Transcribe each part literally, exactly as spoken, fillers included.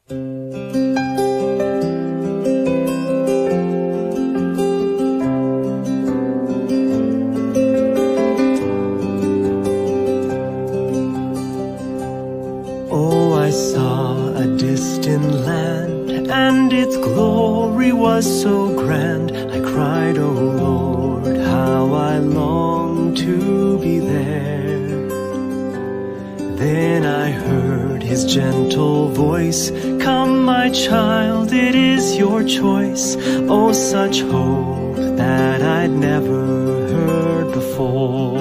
Oh, I saw a distant land, and its glory was so grand. I cried, oh Lord, how I long to be there. Then I heard his gentle voice, "Come, my child, it is your choice." Oh, such hope that I'd never heard before.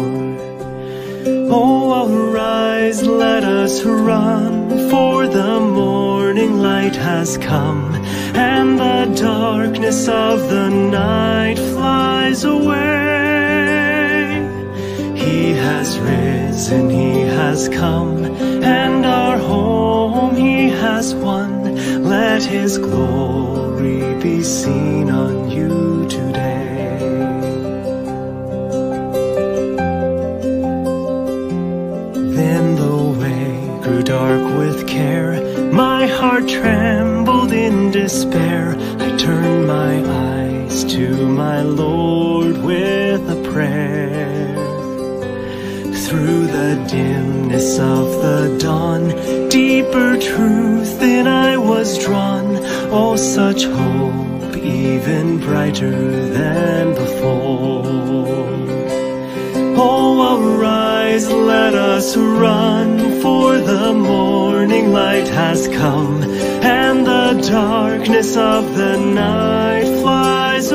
Oh, arise, let us run, for the morning light has come, and the darkness of the night flies away. He has risen, he has come, and our home he has won. Let his glory be seen on you today. Then the way grew dark with care, my heart trembled in despair. I turned my eyes to my Lord with a prayer. Through the dimness of the dawn, deeper truth in I was drawn. Oh, such hope, even brighter than before. Oh, arise, let us run, for the morning light has come, and the darkness of the night flies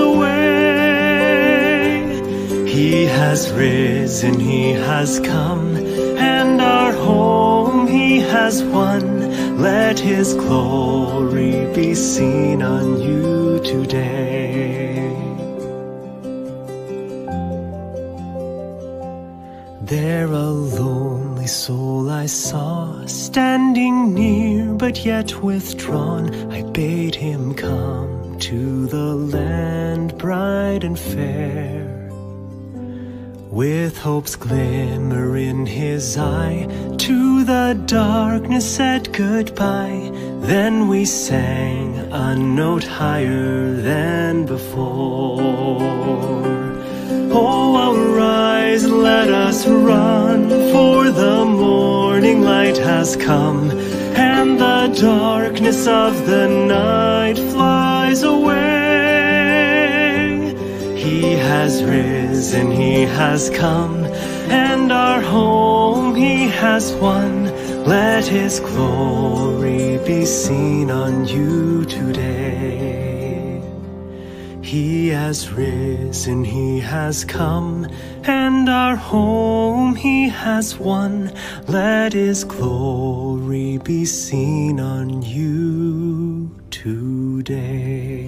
away. He has risen, he has come, and our home he has won. Let his glory be seen on you today. There a lonely soul I saw, standing near but yet withdrawn. I bade him come to the land bright and fair. With hope's glimmer in his eye, to the darkness said goodbye. Then we sang a note higher than before. Oh, arise, let us run, for the morning light has come, and the darkness of the night flies away. He has risen, he has come, and our home he has won. Let his glory be seen on you today. He has risen, he has come, and our home he has won. Let his glory be seen on you today.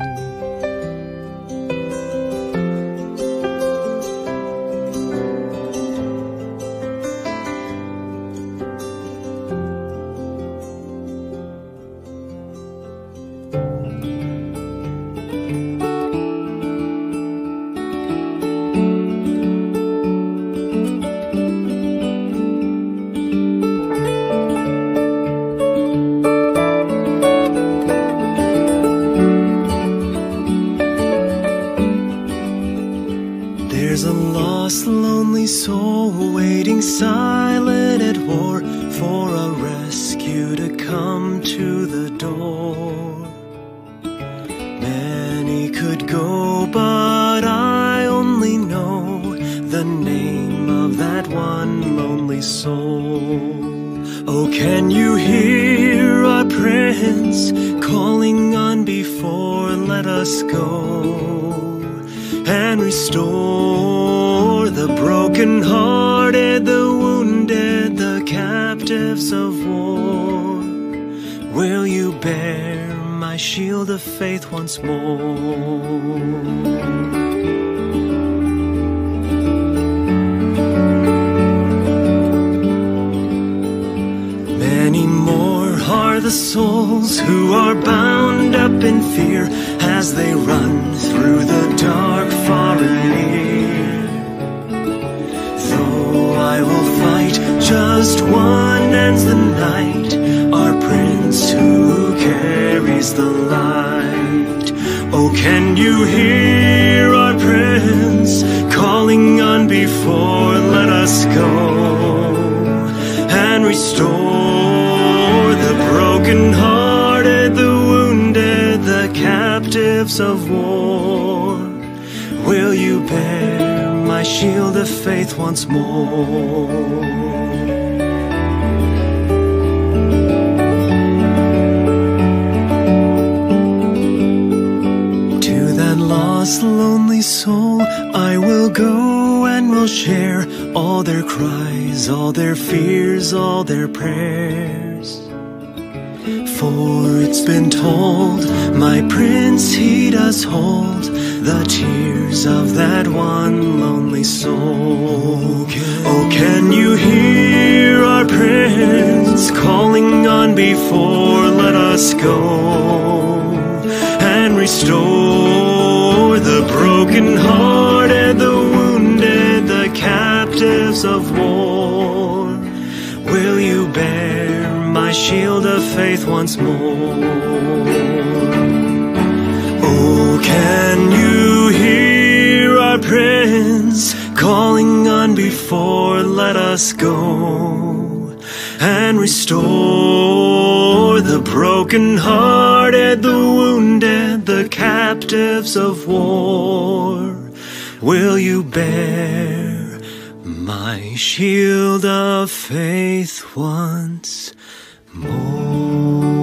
There's a lost, lonely soul waiting silent at war for a rescue to come to the door. Many could go, but I only know the name of that one lonely soul. Oh, can you hear our prince calling on before? Let us go and restore the broken-hearted, the wounded, the captives of war. Will you bear my shield of faith once more? Many more are the souls who are bound up in fear as they run through the dark far and near. Though I will fight, just one ends the night, our Prince who praise the light. Oh, can you hear our Prince calling on before? Let us go and restore the broken-hearted, the wounded, the captives of war. Will you bear my shield of faith once more? Lost, lonely soul, I will go and will share all their cries, all their fears, all their prayers. For it's been told, my Prince, he does hold the tears of that one lonely soul. Oh, can you hear our Prince calling on before? Let us go and restore the broken-hearted, the wounded, the captives of war. Will you bear my shield of faith once more? Oh, can you hear our Prince calling on before? Let us go and restore the broken-hearted, the wounded, the captives of war. Will you bear my shield of faith once more?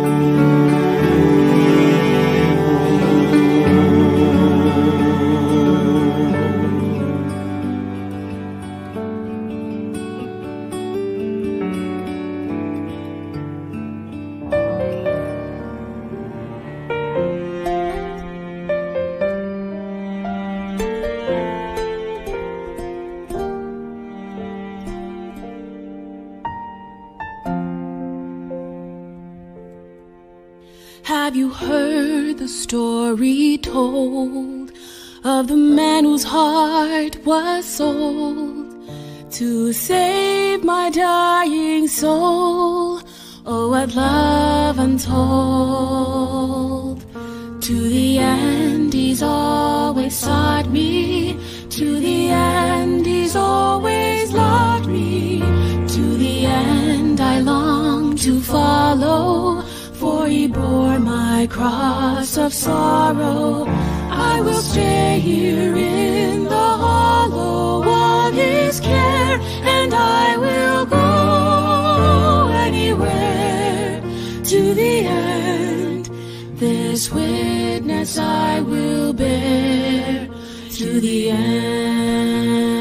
Have you heard the story told of the man whose heart was sold to save my dying soul? Oh, what love untold. To the end he's always sought me, to the end he's always loved me, to the end I long to follow, for he bore my cross of sorrow. I will stay here in the hollow of his care, and I will go anywhere to the end. This witness I will bear to the end.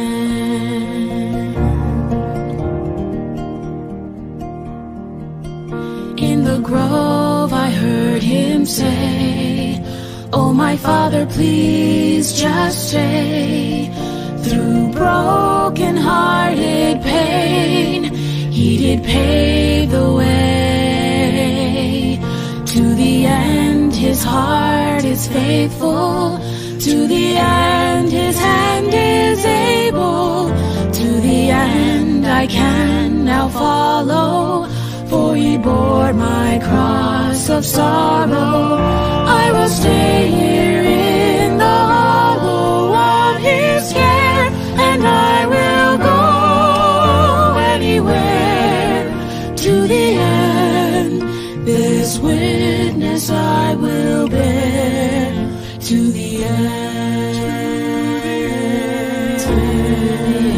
In the grove I heard him say, oh, my Father, please just stay. Through broken-hearted pain, he did pave the way. To the end his heart is faithful, to the end his hand is able, to the end I can now follow, for he bore my cross of sorrow. I will stay here in the hollow of his care, and I will go anywhere to the end. This witness I will bear to the end. To the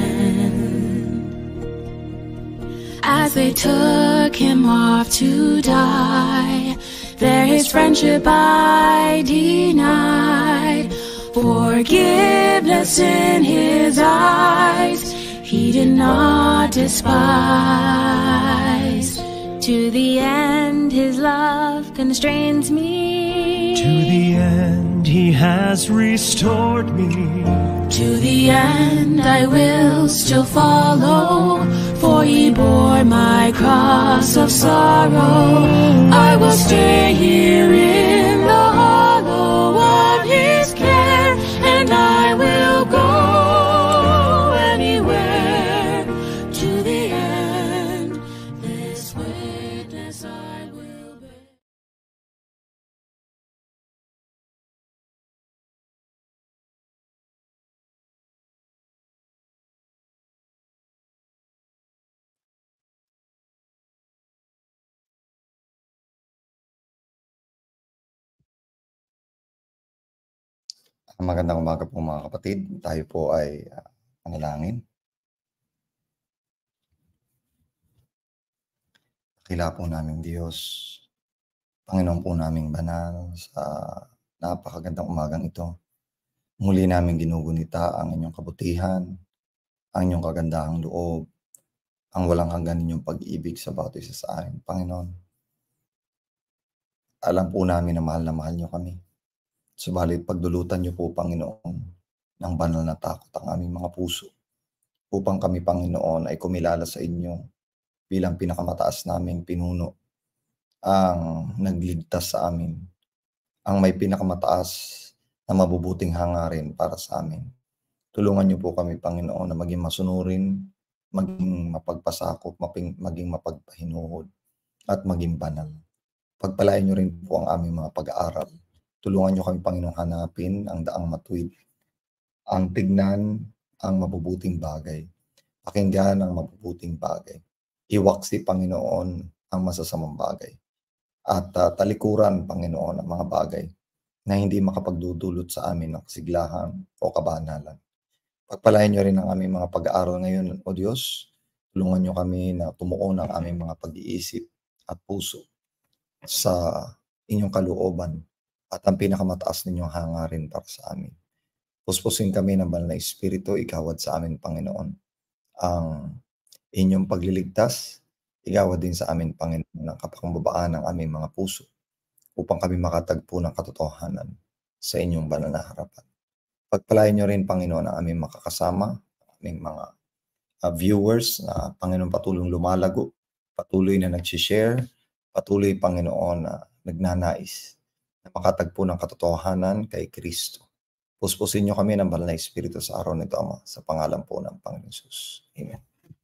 end. As they took him off to die, there his friendship I denied. Forgiveness in his eyes he did not despise. To the end his love constrains me, To the end he has restored me, to the end I will still follow, for he bore my cross of sorrow. I will stay here in the hollow of his care, and I will go anywhere to the end. This witness I will Magandang umaga po mga kapatid. Tayo po ay uh, panalangin. Dakila po naming Diyos, Panginoon po naming banal, sa napakagandang umagang ito. Muli namin ginugunita ang inyong kabutihan, ang inyong kagandahang loob, ang walang hanggan ninyong pag-ibig sa bawat isa sa amin, Panginoon. Alam po namin na mahal na mahal niyo kami. Subalit pagdulutan niyo po, Panginoon, ng banal na takot ang aming mga puso, upang kami, Panginoon, ay kumilala sa inyo bilang pinakamataas naming pinuno, ang nagligtas sa amin, ang may pinakamataas na mabubuting hangarin para sa amin. Tulungan niyo po kami, Panginoon, na maging masunurin, maging mapagpasakop, maging mapagpahinuhod, at maging banal. Pagpalain niyo rin po ang aming mga pag-aaral. Tulungan niyo kami, Panginoon, hanapin ang daang matuwid, ang tignan ang mabubuting bagay, pakinggan ang mabubuting bagay, iwaksi, Panginoon, ang masasamang bagay, at uh, talikuran, Panginoon, ang mga bagay na hindi makapagdudulot sa amin ng kasiglahan o kabanalan. Pagpalain niyo rin ang aming mga pag-aaral ngayon, O Diyos. Tulungan niyo kami na tumuon ang aming mga pag-iisip at puso sa inyong kalooban at ang pinakamataas ninyong hangarin para sa amin. Puspusin kami ng banal na Espiritu, igawad sa amin, Panginoon, ang inyong pagliligtas, igawad din sa amin, Panginoon, ang kapakambabaan ng aming mga puso upang kami makatagpo ng katotohanan sa inyong banal na harapan. Pagpalain niyo rin, Panginoon, ang aming makakasama, aming mga uh, viewers na, Panginoon, patulong lumalago, patuloy na nag-share, patuloy, Panginoon, na nagnanais na makatagpo ng katotohanan kay Kristo. Puspusin niyo kami ng banal na Espiritu sa araw nito, Ama, sa pangalan po ng Panginoon Jesus. Amen.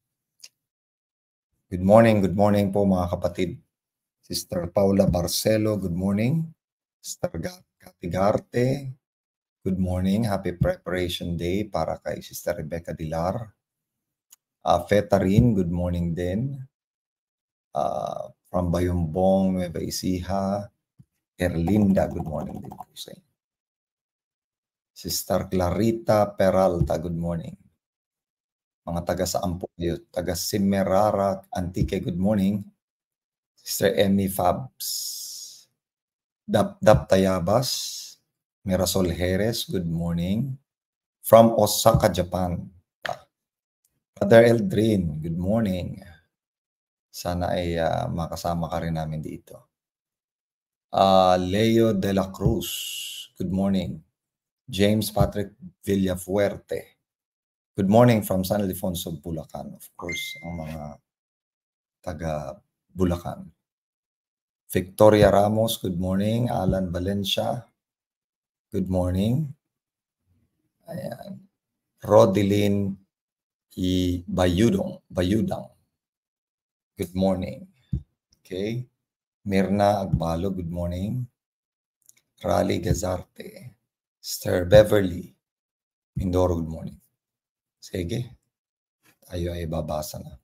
Good morning, good morning po mga kapatid. Sister Paula Barcelo, good morning. Sister Cathy Garte, good morning. Happy Preparation Day para kay Sister Rebecca Dilar. Uh, Fetarin, good morning din. Uh, from Bayumbong, Nueva Ecija. Erlinda, good morning din po sa inyo. Sister Clarita Peralta, good morning. Mga taga saan po kayo? Taga Simerara, Antique, good morning. Sister Emmy Fabs. Dap Dap Tayabas, Mirasol Jerez, good morning. From Osaka, Japan. Brother Eldrin, good morning. Sana ay uh, makasama ka rin namin dito. Uh, Leo de la Cruz, good morning. James Patrick Villafuerte, good morning from San Ildefonso, Bulacan. Of course, ang mga taga Bulacan. Victoria Ramos, good morning. Alan Valencia, good morning. Ayan. Rodeline I Bayudong, Bayudang, good morning. Okay. Mirna Agbalo, good morning. Raleigh Gazarte. Sister Beverly Mindoro, good morning. Sige, tayo ay babasa na.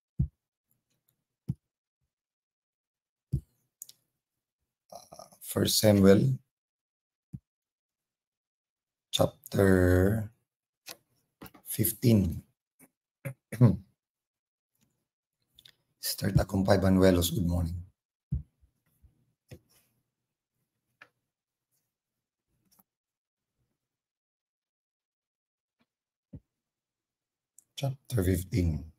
Uh, First Samuel chapter fifteen. Sister Tacumpay Banuelos, good morning. Chapter fifteen.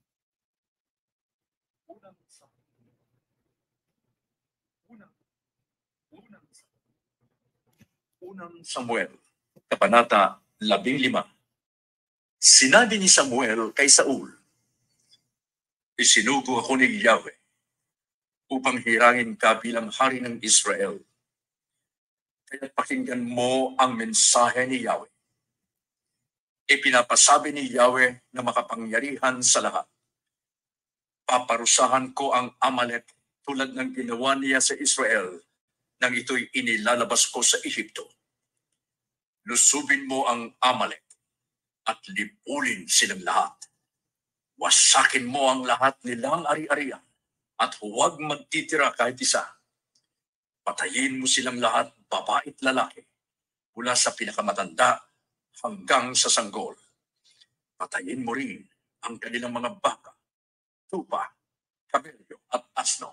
Unang Samuel, Kabanata labing lima. Sinabi ni Samuel kay Saul, isinugo ako ni Yahweh upang hirangin ka bilang hari ng Israel. Kaya pakinggan mo ang mensahe ni Yahweh. Ipinapasabi ni Yahweh na makapangyarihan sa lahat. Paparusahan ko ang Amalek tulad ng ginawa niya sa Israel nang ito'y inilalabas ko sa Ehipto. Lusubin mo ang Amalek at lipulin silang lahat. Wasakin mo ang lahat nilang ari-arian at huwag magtitira kahit isa. Patayin mo silang lahat, babae at lalaki. mula sa pinakamatanda hanggang sa sanggol. Patayin mo rin ang kanilang mga baka, tupa, kabelyo at asno.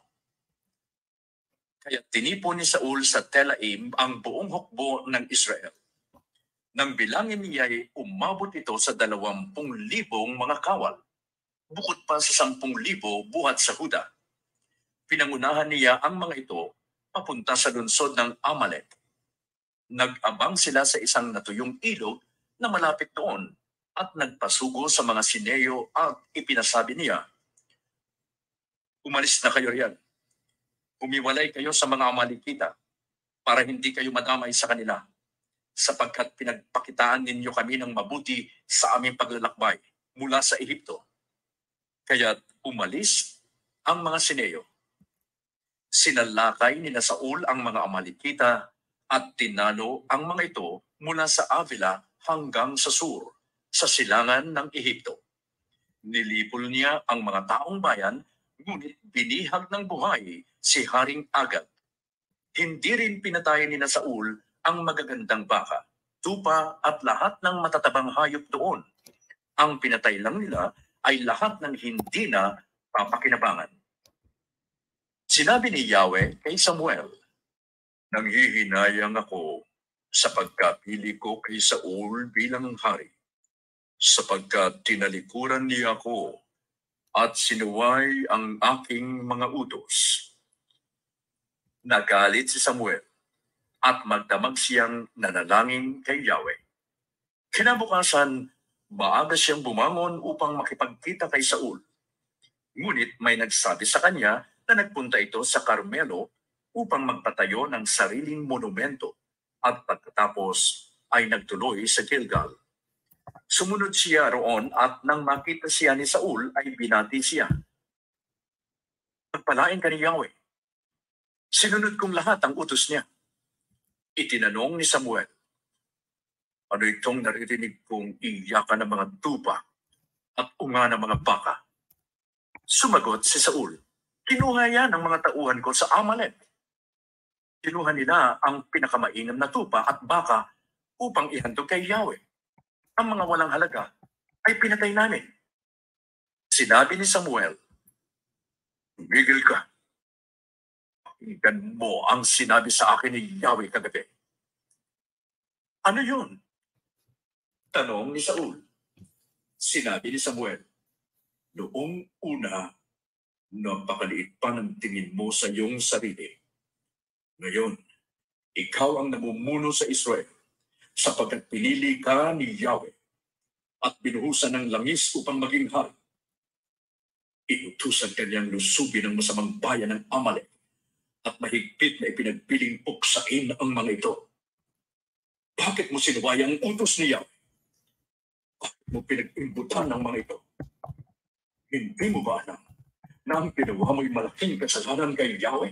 Kaya tinipon ni Saul sa Telaim ang buong hukbo ng Israel. Nang bilangin niya ay umabot ito sa dalawampung libong mga kawal, bukod pa sa sampung libo buhat sa Huda. Pinangunahan niya ang mga ito papunta sa lungsod ng Amalek. Nag-abang sila sa isang natuyong ilog na malapit doon at nagpasugo sa mga Sineo at ipinasabi niya, "Umalis na kayo riyan. Umiwalay kayo sa mga Amalekita para hindi kayo madamay sa kanila, sapagkat pinagpakitaan ninyo kami ng mabuti sa aming paglalakbay mula sa Ehipto." Kaya't umalis ang mga Sineo. Sinalakay ni Saul ang mga Amalekita at tinalo ang mga ito mula sa Avila hanggang sa Sur, sa silangan ng Ehipto. Nilipol niya ang mga taong bayan, ngunit binihag ng buhay si Haring Agag. Hindi rin pinatayan ni Saul ang magagandang baka, tupa at lahat ng matatabang hayop doon. Ang pinatay lang nila ay lahat ng hindi na papakinabangan. Sinabi ni Yahweh kay Samuel, "Nanghihinayang ako sa pagkapili ko kay Saul bilang hari, sapagkat tinalikuran niya ako at sinuway ang aking mga utos." Nagalit si Samuel at magdamag siyang nanalangin kay Yahweh. Kinabukasan, maaga siyang bumangon upang makipagkita kay Saul. Ngunit may nagsabi sa kanya na nagpunta ito sa Carmelo upang magpatayo ng sariling monumento at pagkatapos ay nagtuloy sa Gilgal. Sumunod siya roon at nang makita siya ni Saul ay binati siya. "Pagpalain ka ni Yahweh. Sinunod kong lahat ang utos niya." Itinanong ni Samuel, "Ano itong naririnig kong iyakan ng mga tupa at unga ng mga baka?" Sumagot si Saul, "Kinuha yan ng mga tauhan ko sa Amalek. Kinuha nila ang pinakamainam na tupa at baka upang ihandog kay Yahweh. Ang mga walang halaga ay pinatay namin." Sinabi ni Samuel, "Tumigil ka. Pakinggan mo ang sinabi sa akin ni Yahweh kagabi." "Ano yun?" tanong ni Saul. Sinabi ni Samuel, "Noong una, napakaliit pa ng tingin mo sa iyong sarili. Ngayon, ikaw ang namumuno sa Israel, sapagkat pinili ka ni Yahweh at binuhusan ng langis upang maging hari. Inutusan ka niyang lusubin ang masamang bayan ng Amalek at mahigpit na ipinagpiling puksain ang mga ito. Bakit mo sinuway ang utos ni Yahweh? Bakit mo pinag-imbutan ng mga ito? Hindi mo ba alam na ang ginawa mo'y malaking kasalanan kay Yahweh?"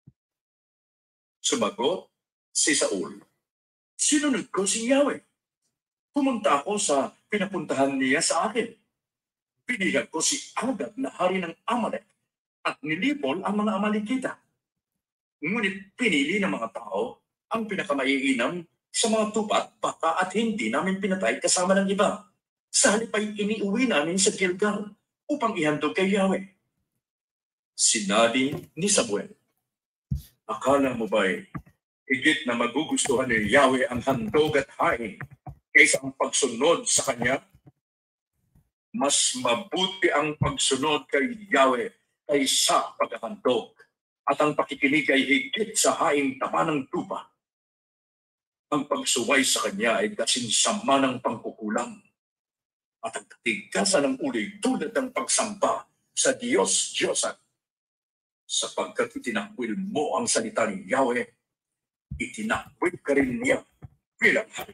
Sumagot si Saul, "Sinunod ko si Yahweh. Pumunta ako sa pinapuntahan niya sa akin. Pinihag ko si Agag na hari ng Amalek at nilipol ang mga Amalekita. Ngunit pinili ng mga tao ang pinakamaiinam sa mga tupat, baka at hindi namin pinatay kasama ng iba. Sa halip ay iniuwi namin sa Gilgal upang ihandog kay Yahweh." Sinabi ni Samuel, "Akala mo ba'y higit na magugustuhan ni Yahweh ang handog at hain kaysa ang pagsunod sa Kanya? Mas mabuti ang pagsunod kay Yahweh kaysa paghahandog, at ang pakikinig ay higit sa haing taba ng tupa. Ang pagsuway sa Kanya ay kasinsama ng pangkukulang, at ang katigasan ng ulo'y tulad ng pagsamba sa Diyos-Diyosan. Sapagkat itinakwil mo ang salita ni Yahweh, itinakwil ka rin niya bilang hari."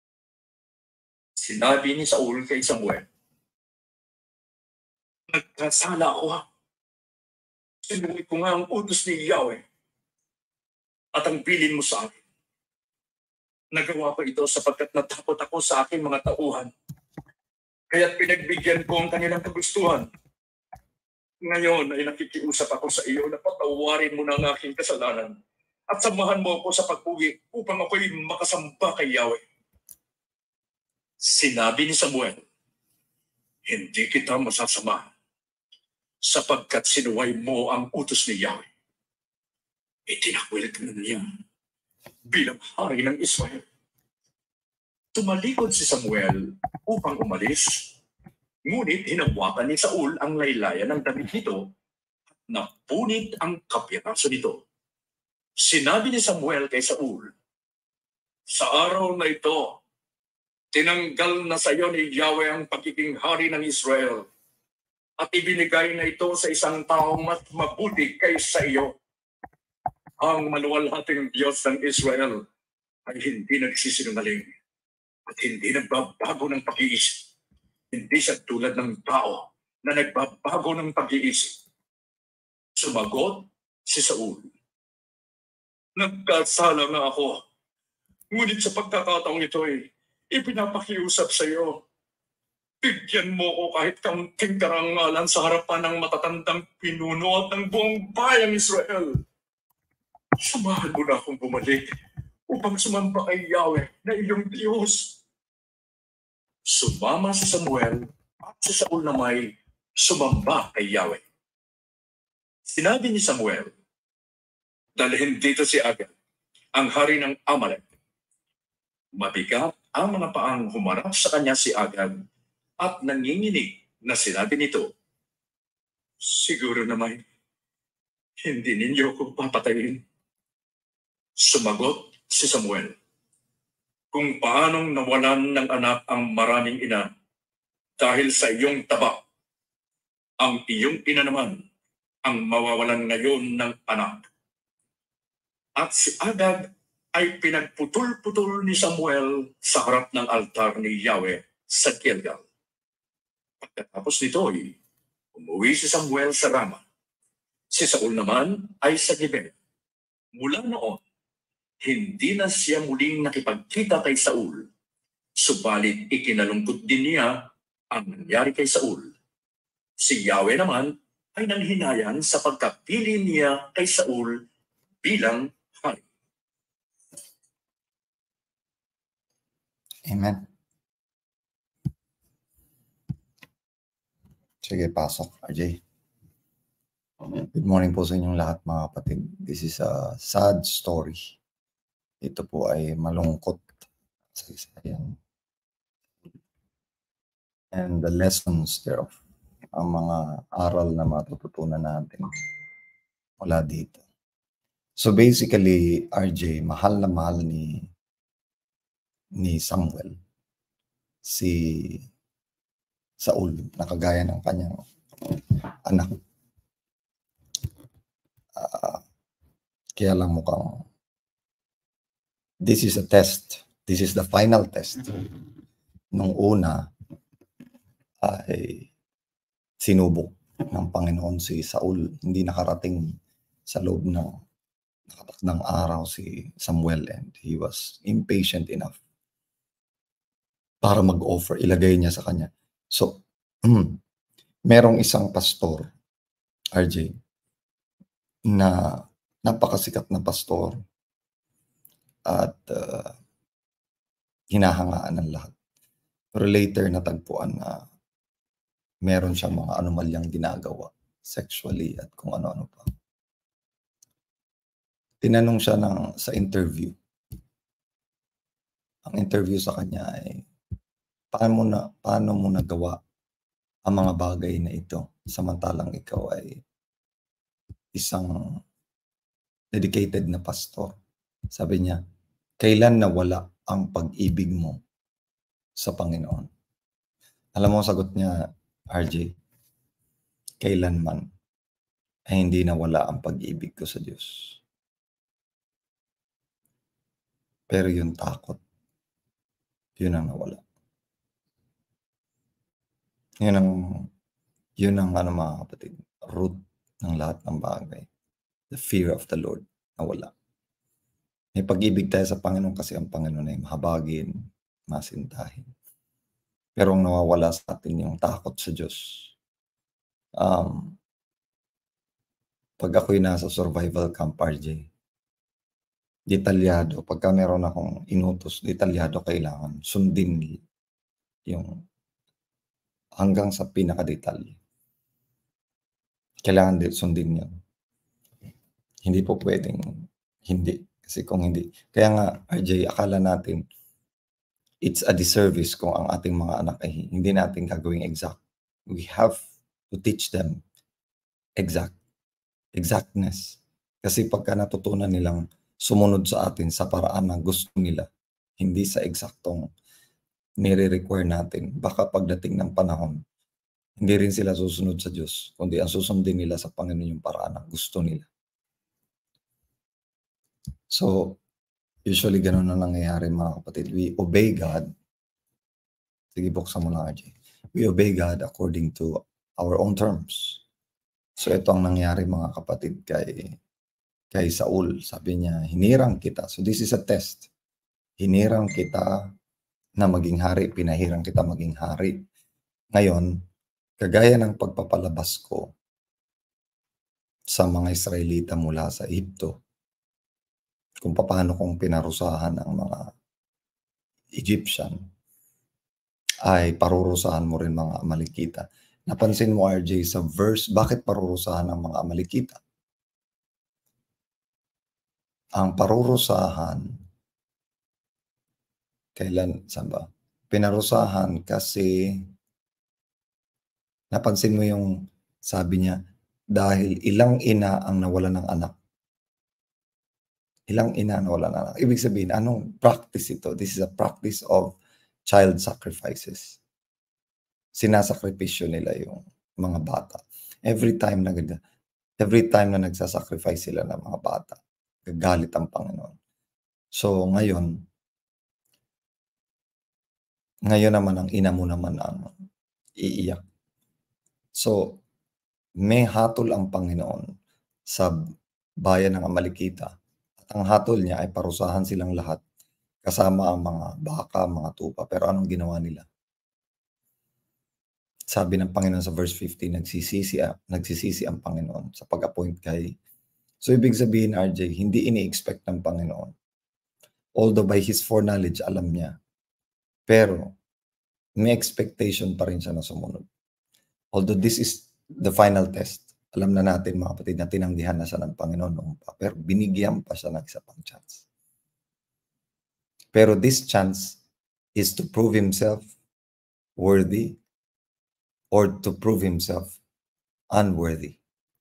Sinabi ni Saul kay Samuel, "Nagkasala ako ha. Sinuwi ko nga ang utos ni Yahweh at ang bilin mo sa akin. Nagawa ko ito sapagkat natakot ako sa aking mga tauhan, kaya't pinagbigyan ko ang kanilang kagustuhan. Ngayon ay nakikiusap ako sa iyo na patawarin mo na ang aking kasalanan at samahan mo ako sa pag-uwi upang ako'y makasamba kay Yahweh. Sinabi ni Samuel, hindi kita masasama sapagkat sinuway mo ang utos ni Yahweh. Itinakwil ka na niya bilang hari ng Israel. Tumalikod si Samuel upang umalis, ngunit hinawakan ni Saul ang laylayan ng damit nito at napunit ang kapiraso nito. Sinabi ni Samuel kay Saul, sa araw na ito, tinanggal na sa iyo ni Yahweh ang pagiging hari ng Israel at ibinigay na ito sa isang taong mas mabuti kaysa iyo. Ang maluwalhating Diyos ng Israel ay hindi nagsisinungaling at hindi nagbabago ng pag-iisip. Hindi siya tulad ng tao na nagbabago ng pag-iisip. Sumagot si Saul, nagkasala nga ako, ngunit sa pagkakataong ito ay ipinapakiusap sa iyo. Bigyan mo ko kahit kaunting karangalan sa harapan ng matatandang pinuno at ng buong bayang Israel. Samahan mo na akong bumalik upang sumamba kay Yahweh na iyong Diyos. Sumama si Samuel at si Saul na may sumamba kay Yahweh. Sinabi ni Samuel, dalhin dito si Agag, ang hari ng Amalek. Mabigat ang mga paang humarap sa kanya si Agag at nanginginig na sinabi nito, siguro naman, hindi ninyo ko papatayin. Sumagot si Samuel, kung paanong nawalan ng anak ang maraming ina dahil sa iyong taba, ang iyong ina naman ang mawawalan ngayon ng anak. At si Agag ay pinagputol-putol ni Samuel sa harap ng altar ni Yahweh sa Gilgal. Pagkatapos nito ay umuwi si Samuel sa Rama. Si Saul naman ay sa Gibea. Mula noon, hindi na siya muling nakipagkita kay Saul. Subalit ikinalungkot din niya ang nangyari kay Saul. Si Yahweh naman ay nanghinayan sa pagkapili niya kay Saul bilang hari. Amen. Sige, pasok, R J. Good morning po sa inyong lahat, mga kapatid. This is a sad story. Ito po ay malungkot sa isa yan. And the lessons thereof, ang mga aral na matututunan natin mula dito. So basically, R J, mahal na mahal ni ni Samuel si Saul, na kagaya ng kanyang anak. Uh, kaya lang mukhang this is a test. This is the final test. Nung una ay sinubok ng Panginoon si Saul. Hindi nakarating sa loob ng nakatakdang araw si Samuel, and he was impatient enough para mag-offer. Ilagay niya sa kanya. So, merong isang pastor, R J, na napakasikat na pastor at uh, hinahangaan ng lahat. Pero later natagpuan na meron siyang mga anomalyang ginagawa sexually at kung ano-ano pa. Tinanong siya ng, sa interview. Ang interview sa kanya ay, paano mo na, paano mo nagawa ang mga bagay na ito samantalang ikaw ay isang dedicated na pastor? Sabi niya, kailan nawala ang pag-ibig mo sa Panginoon? Alam mo, sagot niya, R J, kailanman ay hindi nawala ang pag-ibig ko sa Diyos. Pero yung takot, yun ang nawala. Yun ang, yun ang ano mga kapatid, root ng lahat ng bagay. The fear of the Lord, nawala. May pag-ibig tayo sa Panginoon kasi ang Panginoon ay mahabagin, masintahin. Pero ang nawawala sa atin yung takot sa Diyos. Um, pag ako'y nasa survival camp, R J, detalyado. Pagka meron akong inutos, detalyado kailangan sundin yung hanggang sa pinaka-detalye. Kailangan din sundin yun. Hindi po pwedeng hindi. Kasi kung hindi, kaya nga R J, akala natin it's a disservice kung ang ating mga anak ay hindi natin gagawing exact. We have to teach them exact. Exactness. Kasi pagka natutunan nilang sumunod sa atin sa paraan na gusto nila, hindi sa eksaktong nire-require natin, baka pagdating ng panahon, hindi rin sila susunod sa Diyos, kundi ang susundin nila sa Panginoon yung paraan na gusto nila. So, usually ganun na nangyayari mga kapatid. We obey God. Sige, buksan mo na R J. We obey God according to our own terms. So, ito ang nangyari mga kapatid kay, kay Saul. Sabi niya, hinirang kita. So, this is a test. Hinirang kita na maging hari. Pinahirang kita maging hari. Ngayon, kagaya ng pagpapalabas ko sa mga Israelita mula sa Egypto, kung paano kong pinarusahan ang mga Egyptian, ay parurusahan mo rin mga Amalekita. Napansin mo R J sa verse, bakit parurusahan ang mga Amalekita? Ang parurusahan, kailan, saan ba? Pinarusahan kasi, napansin mo yung sabi niya, dahil ilang ina ang nawalan ng anak. Ilang ina na wala na. Ibig sabihin, anong practice ito? This is a practice of child sacrifices. Sinasakripisyo nila yung mga bata. Every time na every time na nagsasacrifice sila ng mga bata, gagalit ang Panginoon. So ngayon, ngayon naman ang ina mo naman ang iiyak. So may hatol ang Panginoon sa bayan ng Amalekita. Ang hatol niya ay parusahan silang lahat kasama ang mga baka, mga tupa. Pero anong ginawa nila? Sabi ng Panginoon sa verse fifteen, nagsisisi, nagsisisi ang Panginoon sa pag-appoint kay. So ibig sabihin R J, hindi ini-expect ng Panginoon. Although by His foreknowledge, alam niya. Pero may expectation pa rin siya na sumunod. Although this is the final test. Alam na natin mga kapatid na tinanggihan na siya ng Panginoon noong pa. Pero binigyan pa siya ng isa pang chance. Pero this chance is to prove himself worthy or to prove himself unworthy.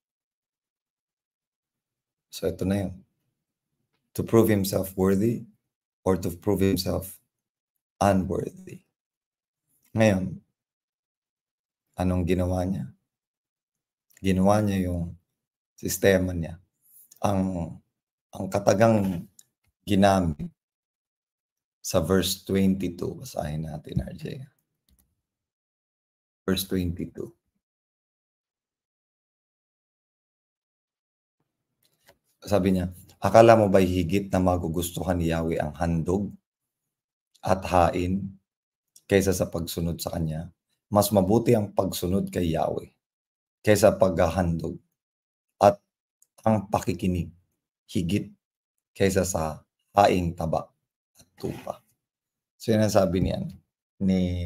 So ito na yun. To prove himself worthy or to prove himself unworthy. Ngayon, anong ginawa niya? Ginawa niya yung sistema niya. Ang, ang katagang ginamit sa verse twenty-two. Basahin natin, R J. Verse twenty-two. Sabi niya, akala mo ba'y higit na magugustuhan ni Yahweh ang handog at hain kaysa sa pagsunod sa Kanya? Mas mabuti ang pagsunod kay Yahweh kaysa paghahandog at ang pakikinig higit kaysa sa haing taba at tupa. So yun ang sabi niyan ni,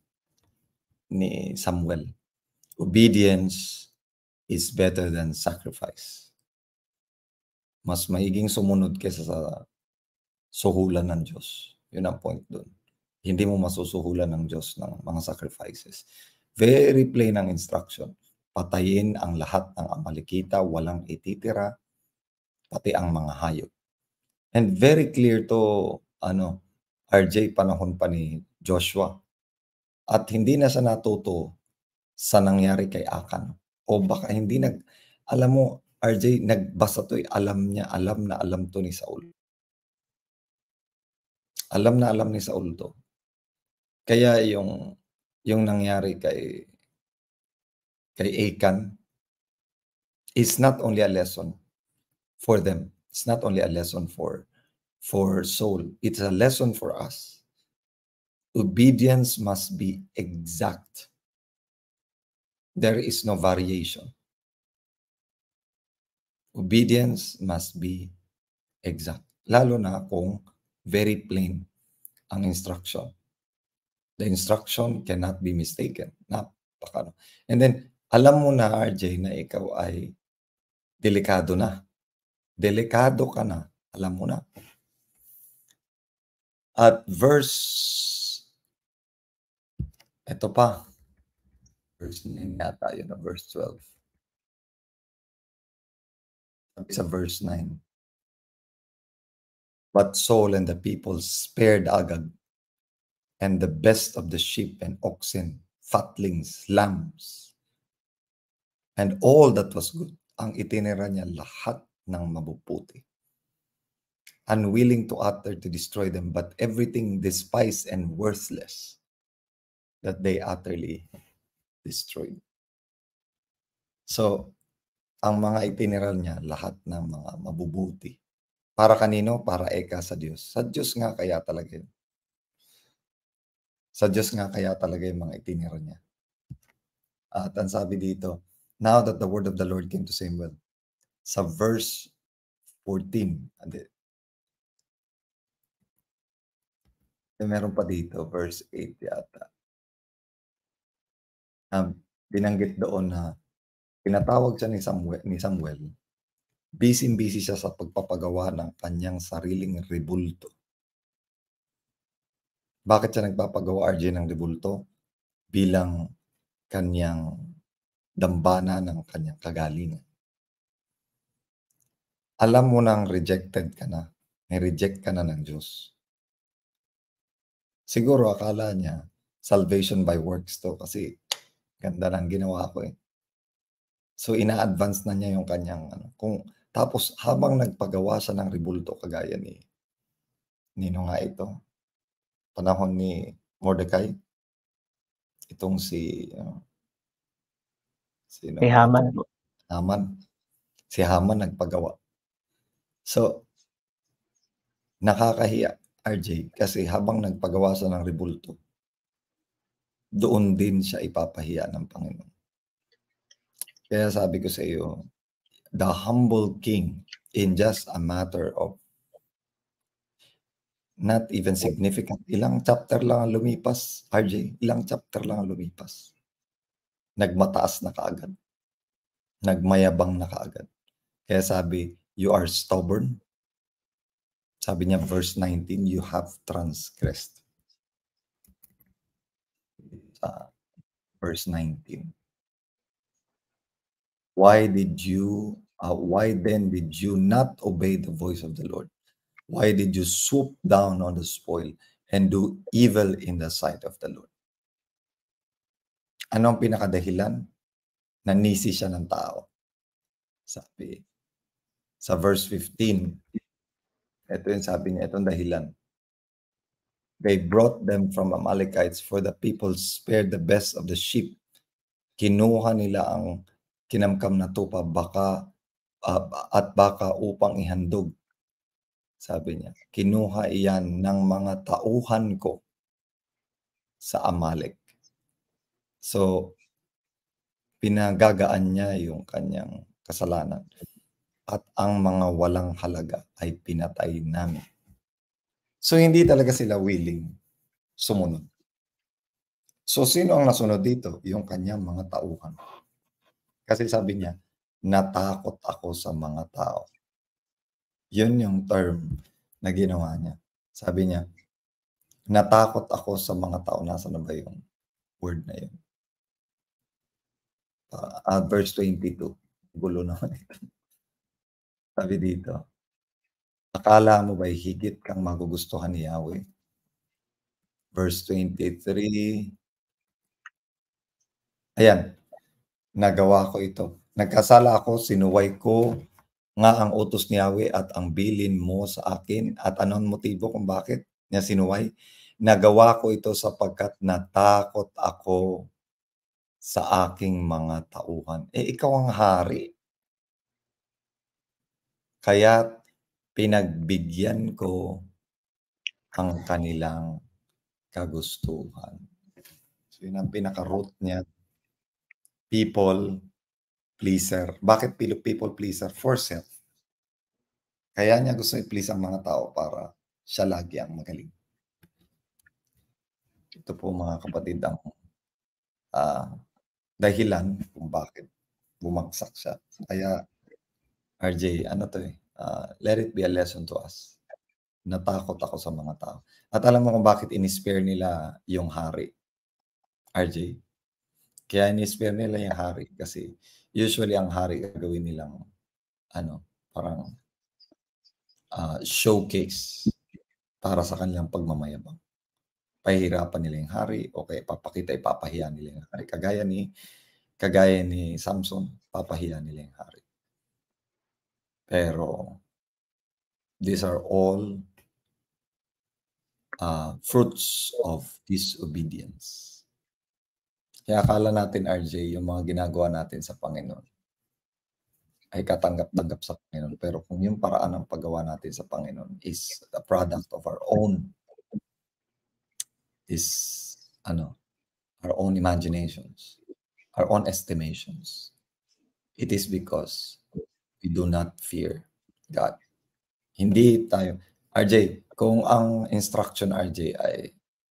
ni Samuel. Obedience is better than sacrifice. Mas maiging sumunod kaysa sa suhulan ng Diyos. Yun ang point doon. Hindi mo masusuhulan ng Diyos ng mga sacrifices. Very plain ang instruction. Patayin ang lahat ng Amalekita, walang ititira, pati ang mga hayop. And very clear to, ano, R J, panahon pa ni Joshua. At hindi na siya natuto sa nangyari kay Akan. O baka hindi nag, alam mo, R J, nagbasa to, alam niya, alam na alam to ni Saul. Alam na alam ni Saul to. Kaya yung, yung nangyari kay kay Achan is not only a lesson for them. It's not only a lesson for, for Saul. It's a lesson for us. Obedience must be exact. There is no variation. Obedience must be exact. Lalo na kung very plain ang instruction. The instruction cannot be mistaken. Napaka. And then, alam mo na, R J, na ikaw ay delikado na. Delikado ka na. Alam mo na. At verse, ito pa, verse nine yata yun na verse twelve. Sabi sa verse nine. But Saul and the people spared Agag and the best of the sheep and oxen, fatlings, lambs, and all that was good. Ang itinira niya lahat ng mabubuti. Unwilling to utter to destroy them, but everything despised and worthless that they utterly destroyed. So, ang mga itinira niya, lahat ng mga mabubuti. Para kanino? Para eka sa Diyos. Sa Diyos nga kaya talaga yun. Sa Diyos nga kaya talaga yung mga itinira niya. At ang sabi dito, now that the word of the Lord came to Samuel, sa verse fourteen, meron pa dito, verse eight yata. Um, binanggit doon na pinatawag siya ni Samuel, ni Samuel, busy-busy siya sa pagpapagawa ng kanyang sariling rebulto. Bakit siya nagpapagawa, R J, ng rebulto? Bilang kanyang dambana ng kanyang kagalingan. Alam mo nang rejected ka na, ni-reject ka na ng Diyos. Siguro akala niya, salvation by works to kasi ganda ng ginawa ko eh. So ina-advance na niya yung kanyang ano. Kung tapos habang nagpagawa siya ng rebulto kagaya ni nino nga ito, panahon ni Mordecai, itong si uh, sino? Si Haman. Haman. Si Haman nagpagawa. So nakakahiya, R J, kasi habang nagpagawa siya ng rebulto, doon din siya ipapahiya ng Panginoon. Kaya sabi ko sa iyo, the humble king in just a matter of not even significant, ilang chapter lang ang lumipas, R J, ilang chapter lang ang lumipas. Nagmataas na kaagad. Nagmayabang na kaagad. Kaya sabi, you are stubborn. Sabi niya, verse nineteen, you have transgressed. Uh, verse nineteen. Why did you, uh, why then did you not obey the voice of the Lord? Why did you swoop down on the spoil and do evil in the sight of the Lord? Ano ang pinakadahilan? Nanisi siya ng tao. Sabi, sa verse fifteen, ito yung sabi niya, itong dahilan. They brought them from Amalekites, for the people spared the best of the sheep. Kinuha nila ang kinamkam na tupa baka uh, at baka upang ihandog. Sabi niya, kinuha iyan ng mga tauhan ko sa Amalek. So, pinagagaan niya yung kanyang kasalanan. At ang mga walang halaga ay pinatay namin. So, hindi talaga sila willing sumunod. So, sino ang nasunod dito? Yung kanyang mga tauhan. Kasi sabi niya, natakot ako sa mga tao. Yun yung term na ginawa niya. Sabi niya, natakot ako sa mga tao. Nasa na ba yung word na yun? Uh, uh, verse twenty-two. Gulo naman ito. Sabi dito, akala mo ba'y higit kang magugustuhan ni Yahweh? Verse twenty-three. Ayan, nagawa ko ito. Nagkasala ako, sinuway ko nga ang utos ni Yahweh at ang bilin mo sa akin. At anong motibo kung bakit niya sinuway? Nagawa ko ito sapagkat natakot ako sa aking mga tauhan. Eh, ikaw ang hari. Kaya pinagbigyan ko ang kanilang kagustuhan. So, yun ang pinaka-root niya. People pleaser. Bakit people pleaser? For self. Kaya niya gusto i-please ang mga tao para siya lagi ang magaling. Ito po mga kapatid ang uh, dahilan kung bakit bumagsak siya. Kaya R J, ano to eh, uh, let it be a lesson to us. Natakot ako sa mga tao. At alam mo kung bakit in-spare nila yung hari, R J? Kaya in-spare nila yung hari kasi usually ang hari gagawin nilang ano, parang uh, showcase para sa kanilang pagmamayabang. Pahihirapan nila yung hari o kaya papakita, ipapahiya nila yung hari. Kagaya ni, kagaya ni Samson, papahiya nila yung hari. Pero these are all uh, fruits of disobedience. Kaya akala natin, R J, yung mga ginagawa natin sa Panginoon ay katanggap-tanggap sa Panginoon. Pero kung yung paraan ng paggawa natin sa Panginoon is a product of our own, is, ano, our own imaginations, our own estimations, it is because we do not fear God. Hindi tayo, R J, kung ang instruction, R J, ay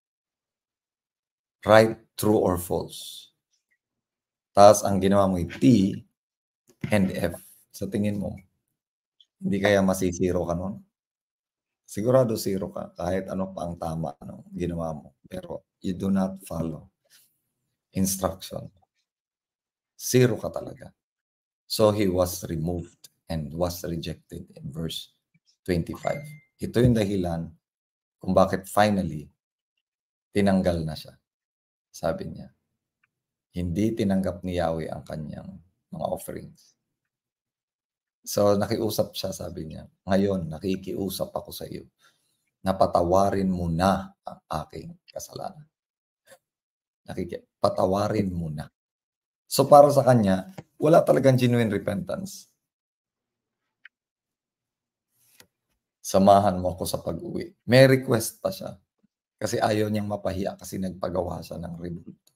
right, true, or false, tapos ang ginawa mo ay T and F, sa tingin mo, hindi kaya masisiro ka nun? Sigurado zero ka, kahit ano pa ang tama ano, ginawa mo. Pero you do not follow instruction. Zero ka talaga. So he was removed and was rejected in verse twenty-five. Ito yung dahilan kung bakit finally tinanggal na siya. Sabi niya, hindi tinanggap ni Yahweh ang kanyang mga offerings. So nakiusap siya, sabi niya, ngayon nakikiusap ako sa iyo na patawarin mo na ang aking kasalanan. Nakiki patawarin mo na. So para sa kanya, wala talagang genuine repentance. Samahan mo ako sa pag-uwi. May request pa siya. Kasi ayaw niyang mapahiya kasi nagpagawa siya ng rebulto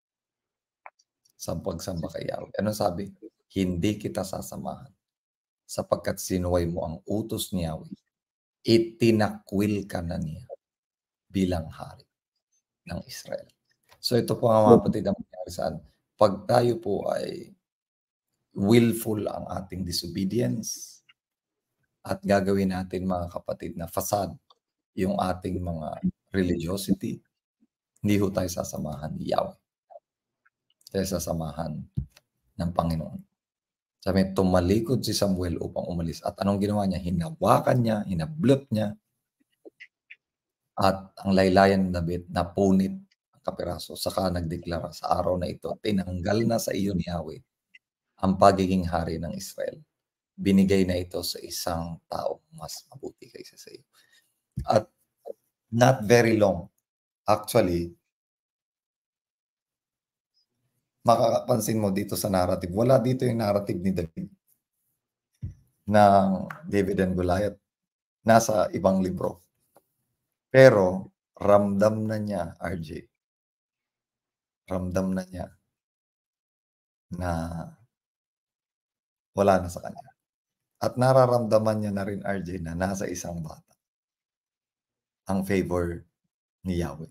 sa pagsamba kay Yahweh. Ano sabi? Hindi kita sasamahan sapagkat sinuway mo ang utos ni Yahweh. Itinakwil ka na niya bilang hari ng Israel. So ito po ang mga kapatid ang mangyari saan. Pag tayo po ay willful ang ating disobedience at gagawin natin mga kapatid na facade yung ating mga religiosity, hindi ho tayo sasamahan ni Yahweh. Tayo sasamahan ng Panginoon. Sabi, tumalikod si Samuel upang umalis. At anong ginawa niya? Hinawakan niya, hinablot niya. At ang laylayan ng David, napunit ang kapiraso. Saka nagdeklara sa araw na ito, tinanggal na sa iyo ni Yahweh ang pagiging hari ng Israel. Binigay na ito sa isang tao mas mabuti kaysa sa iyo. At not very long, actually, makakapansin mo dito sa narrative, wala dito yung narrative ni David ng David and Goliath. Nasa ibang libro. Pero ramdam na niya, R J, ramdam na niya na wala na sa kanya. At nararamdaman niya na rin, R J, na nasa isang bata ang favor ni Yahweh.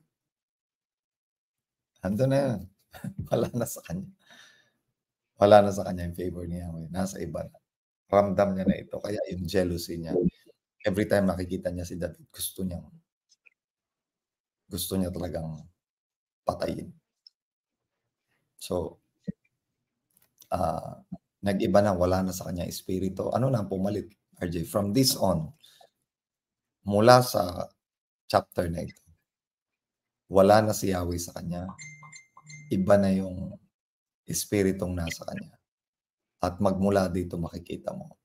Ando na yun. Wala na sa kanya. Wala na sa kanya yung favor ni Yahweh. Nasa iba na. Ramdam niya na ito. Kaya yung jealousy niya, every time nakikita niya si David, gusto niya gusto niya talagang patayin. So, uh, nag-iba na, wala na sa kanya espiritu. Ano na pumalit, R J? From this on, mula sa chapter na ito, wala na si Yahweh sa kanya. Iba na yung espiritong nasa kanya. At magmula dito makikita mo,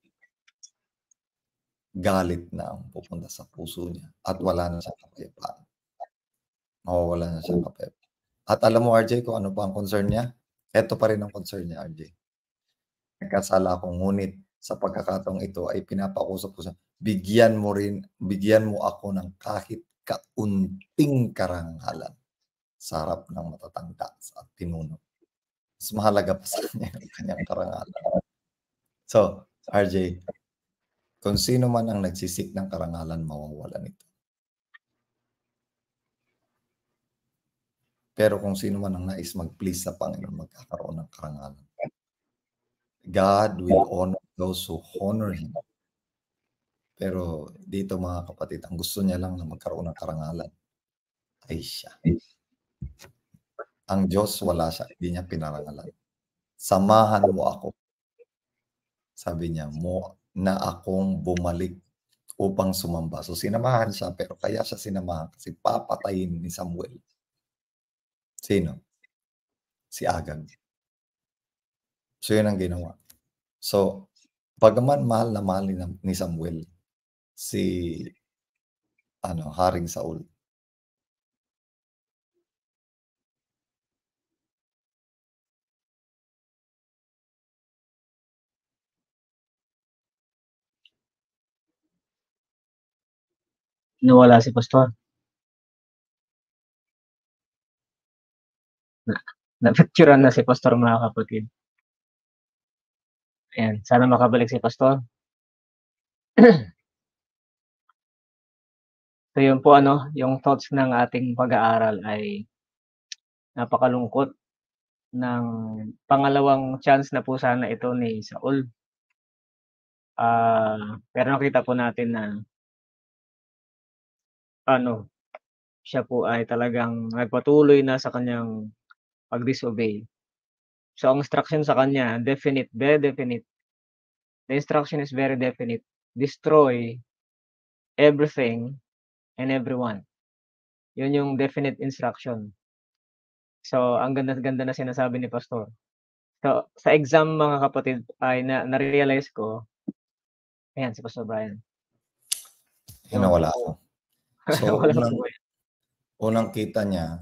galit na ang pupunta sa puso niya. At wala na siyang kapayapaan. Mawawala na siyang kapayapaan. At alam mo, R J, kung ano pa ang concern niya? Ito pa rin ang concern niya, R J. Nagkasala ako, ngunit sa pagkakataong ito ay pinapakusap ko sa bigyan mo rin, bigyan mo ako ng kahit kaunting karangalan sa harap ng matatanda at pinuno. Mas mahalaga pa sa kanya ang kanyang karangalan. So, R J, Kung sino man ang nagsisik ng karangalan, mawawalan ito. Pero kung sino man ang nais mag-please sa Panginoon, magkakaroon ng karangalan. God will honor those who honor Him. Pero dito mga kapatid, ang gusto niya lang na magkaroon ng karangalan ay siya. Ang Diyos wala siya, hindi niya pinarangalan. Samahan mo ako. Sabi niya, mo na akong bumalik upang sumamba. So sinamahan siya, pero kaya siya sinamahan kasi papatayin ni Samuel. Sino? Si Agag. So yun ang ginawa. So, pagaman mahal na mahal ni Samuel, si ano, Haring Saul. Nawala si Pastor. Na-picturean na si Pastor, mga kapatid. Ayan, sana makabalik si Pastor. So yun po, ano, yung thoughts ng ating pag-aaral ay napakalungkot ng pangalawang chance na po sana ito ni Saul. Uh, pero nakita po natin na ano, siya po ay talagang nagpatuloy na sa kanyang pag-disobey. So ang instruction sa kanya, definite, very definite. The instruction is very definite. Destroy everything and everyone. Yun yung definite instruction. So ang ganda-ganda na sinasabi ni Pastor. So sa exam, mga kapatid, ay na, na-realize ko, ayan si Pastor Brian. Nawala ako. So unang, unang kita niya,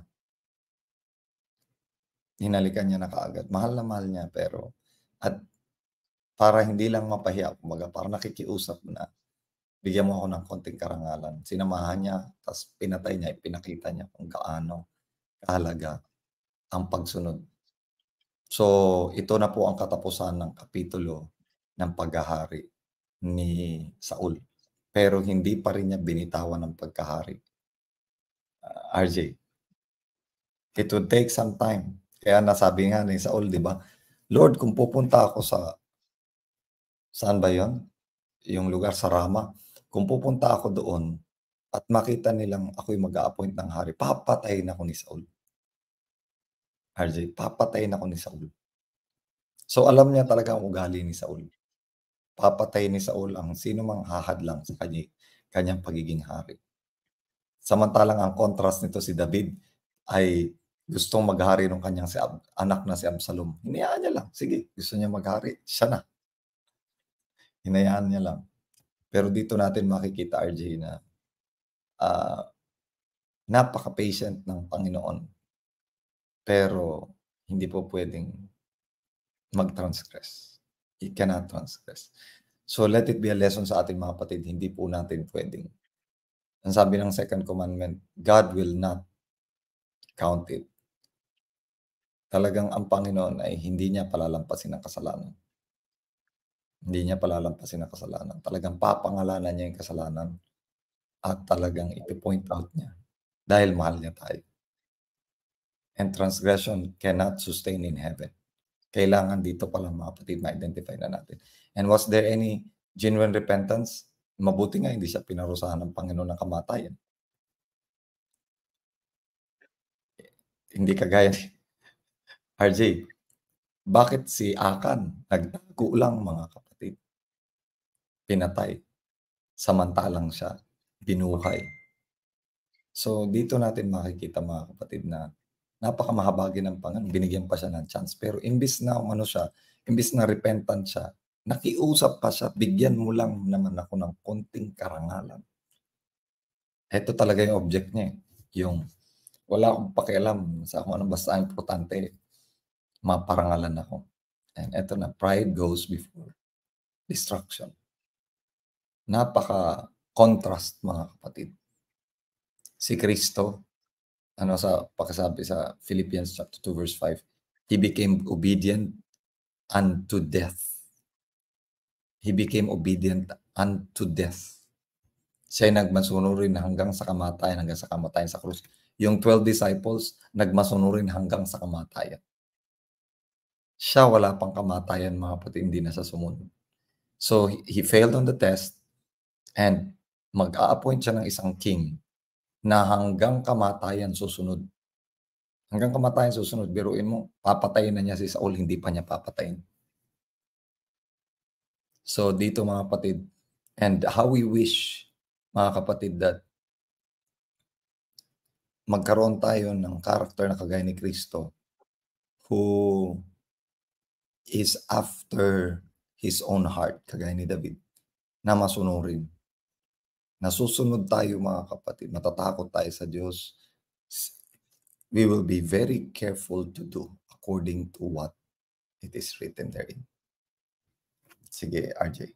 hinalikan niya na kaagad. Mahal na mahal niya, pero at para hindi lang mapahiya, kumaga, para nakikiusap na bigyan mo ako ng konting karangalan. Sinamahan niya, tapos pinatay niya, ipinakita niya kung gaano kahalaga ang pagsunod. So, ito na po ang katapusan ng kapitulo ng paghahari ni Saul. Pero hindi pa rin niya binitawan ng pagkahari. Uh, R J, it would take some time. Kaya nasabi nga ni Saul, di ba? Lord, kung pupunta ako sa, saan ba yon? Yung lugar sa Rama. Kung pupunta ako doon at makita nilang ako'y mag-a-appoint ng hari, papatayin ako ni Saul. R J, papatayin ako ni Saul. So alam niya talaga ang ugali ni Saul. Papatayin ni Saul ang sino mang hahadlang sa kanya, kanyang pagiging hari. Samantalang ang contrast nito si David ay gustong maghari ng kanyang si Ab- anak na si Absalom. Hinayaan niya lang. Sige, gusto niya maghari. Siya na. Hinayaan niya lang. Pero dito natin makikita, R J, na uh, napaka-patient ng Panginoon. Pero hindi po pwedeng mag-transgress. He cannot transgress. So let it be a lesson sa ating mga kapatid. Hindi po natin pwedeng. Ang sabi ng second commandment, God will not count it. Talagang ang Panginoon ay hindi niya palalampasin ang kasalanan. Hindi niya palalampasin ang kasalanan. Talagang papangalanan niya yung kasalanan at talagang ipipoint out niya dahil mahal niya tayo. And transgression cannot sustain in heaven. Kailangan dito pala mga kapatid ma-identify na natin. And was there any genuine repentance? Mabuti nga hindi siya pinarusahan ng Panginoon ng kamatayan. Hindi kagaya ni R J, bakit si Akan nagtago lang mga kapatid? Pinatay. Samantalang siya binuhay. So dito natin makikita mga kapatid na napakamahabagin ng Panginoon. Binigyan pa siya ng chance. Pero imbis na ano siya, imbis na repentant siya, nakiusap pa siya, bigyan mo lang naman ako ng konting karangalan. Ito talaga yung object niya. Yung wala akong pakialam sa kung ano, basta importante, maparangalan ako. And ito na, pride goes before destruction. Napaka-contrast mga kapatid. Si Kristo, ano sa pagkasabi sa Philippians chapter two verse five, he became obedient unto death. he became obedient unto death. Siya ay nagmasunurin hanggang sa kamatayan, hanggang sa kamatayan sa krus. Yung twelve disciples, nagmasunurin hanggang sa kamatayan. Siya wala pang kamatayan, mga kapatid, hindi na sa sumunod. So, he failed on the test and mag-a-appoint siya ng isang king na hanggang kamatayan susunod. Hanggang kamatayan susunod, biruin mo, papatayin na niya si Saul, hindi pa niya papatayin. So, dito mga kapatid, and how we wish, mga kapatid, that magkaroon tayo ng character na kagaya ni Kristo who is after his own heart, kagaya ni David, na masunurin. Nasusunod tayo mga kapatid, matatakot tayo sa Diyos. We will be very careful to do according to what it is written therein. Sige, R J.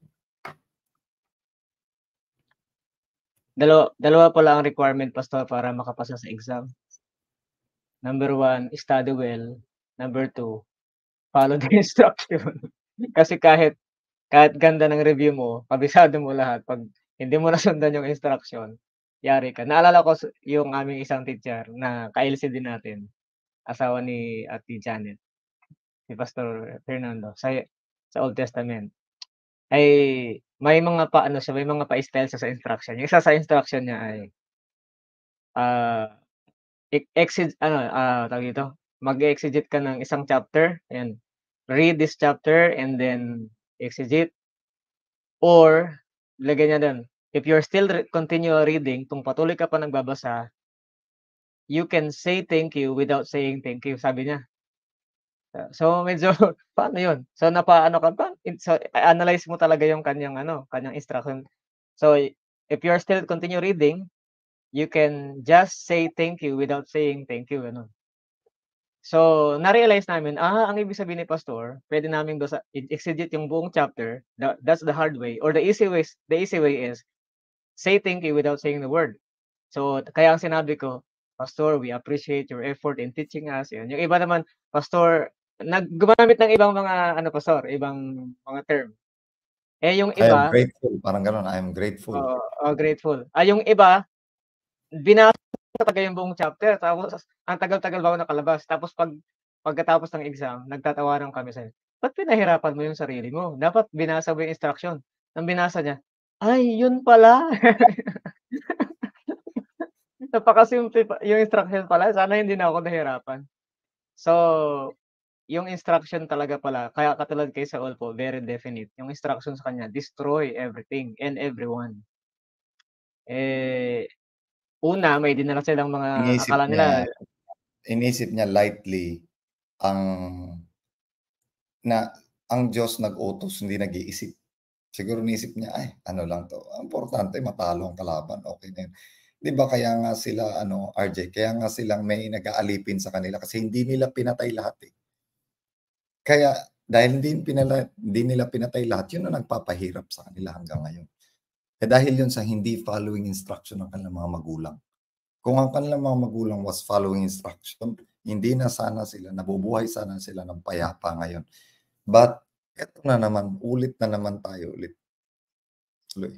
Dalawa, dalawa pala ang requirement, Pastor, para makapasa sa exam. Number one, study well. Number two, follow the instruction. Kasi kahit kahit ganda ng review mo, kabisado mo lahat, pag hindi mo nasundan yung instruction, yari ka. Naalala ko yung aming isang teacher na ka-L C D natin, asawa ni Ate Janet, si Pastor Fernando, sa, sa Old Testament. Ay may mga paano siya, may mga pa-style siya sa instruction. Yung isa sa instruction niya ay ah uh, exit ano ah uh, tawag dito, mag-exegete ka ng isang chapter, ayan. Read this chapter and then exegete, or lagay niya doon, if you're still re- continue reading, kung patuloy ka pa nagbabasa, you can say thank you without saying thank you, sabi niya. So medyo paano 'yun? So napaano ka pa, so analyze mo talaga yung kanyang ano, kanyang instruction. So if you're still continue reading, you can just say thank you without saying thank you, ano. So na-realize namin, ah, ang ibig sabihin ni Pastor, pwede naming basa exegete yung buong chapter. That, that's the hard way, or the easy way. The easy way is say thank you without saying the word. So kaya ang sinabi ko, Pastor, we appreciate your effort in teaching us. Yan. Yung iba naman, Pastor, naggumamit ng ibang mga ano, Pastor, ibang mga term. Eh yung I am iba, grateful, parang gano'n, I am grateful. oo, oh, grateful. Ah, yung iba, binasa talaga yung buong chapter, tapos ang tagal-tagal bago nakalabas. Tapos pag pagkatapos ng exam, nagtatawanan kami sa'yo. Ba't pinahirapan mo yung sarili mo? Dapat binasa mo yung instruction. Nang binasa niya, ay, yun pala. Napakasimple pa yung instruction pala, sana hindi na ako nahirapan. So, yung instruction talaga pala, kaya katulad kay Saul po, very definite. Yung instruction sa kanya, destroy everything and everyone. Eh, una, may dinala silang mga Inisip akala niya, nila, inisip niya lightly ang na ang Diyos nag-utos, hindi nag-iisip. Siguro inisip niya, ay, ano lang to, ang importante matalo ang kalaban, okay na yun. 'Di ba kaya nga sila ano, R J, kaya nga silang may nag-aalipin sa kanila kasi hindi nila pinatay lahat eh. Kaya dahil hindi pinala, hindi nila pinatay lahat, yun ang nagpapahirap sa kanila hanggang ngayon. Eh dahil yun sa hindi following instruction ng kanilang mga magulang. Kung ang kanilang mga magulang was following instruction, hindi na sana sila, nabubuhay sana sila ng payapa ngayon. But, eto na naman, ulit na naman tayo ulit. Tuloy.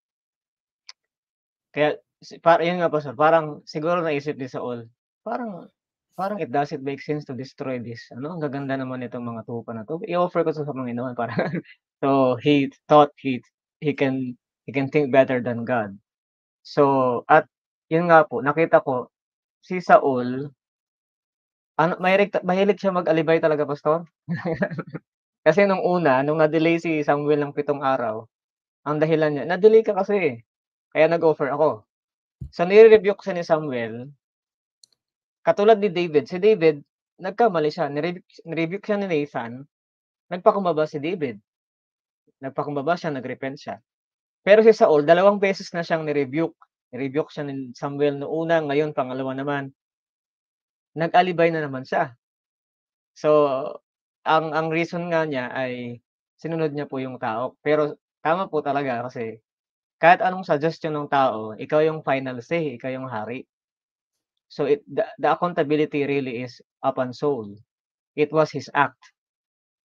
Kaya, para yun nga po, sir, parang siguro naisip ni Saul, parang parang it doesn't make sense to destroy this. Ano, ang gaganda naman itong mga tupa na 'to. I-offer ko 'to sa Panginoon para so he thought he he can he can think better than God. So, at yun nga po, nakita ko si Saul, ano, mahilig mahilig siya mag-alibay talaga, Pastor. Kasi nung una, nung na-delay si Samuel ng pitong araw, ang dahilan niya, na-delay ka kasi eh, kaya nag-offer ako. So nire-rebuke siya ni Samuel, katulad ni David. Si David, nagkamali siya, nirebuke nirebuke siya ni Nathan, nagpakumbaba si David. Nagpakumbaba siya, nag-repent siya. Pero si Saul, dalawang beses na siyang nirebuke. Nirebuke siya ni Samuel noong una, ngayon pangalawa naman. Nag-alibay na naman siya. So, ang ang reason nga niya ay sinunod niya po yung tao. Pero tama po talaga kasi kahit anong suggestion ng tao, ikaw yung final say, ikaw yung hari. So it the, the accountability really is upon Saul. It was his act.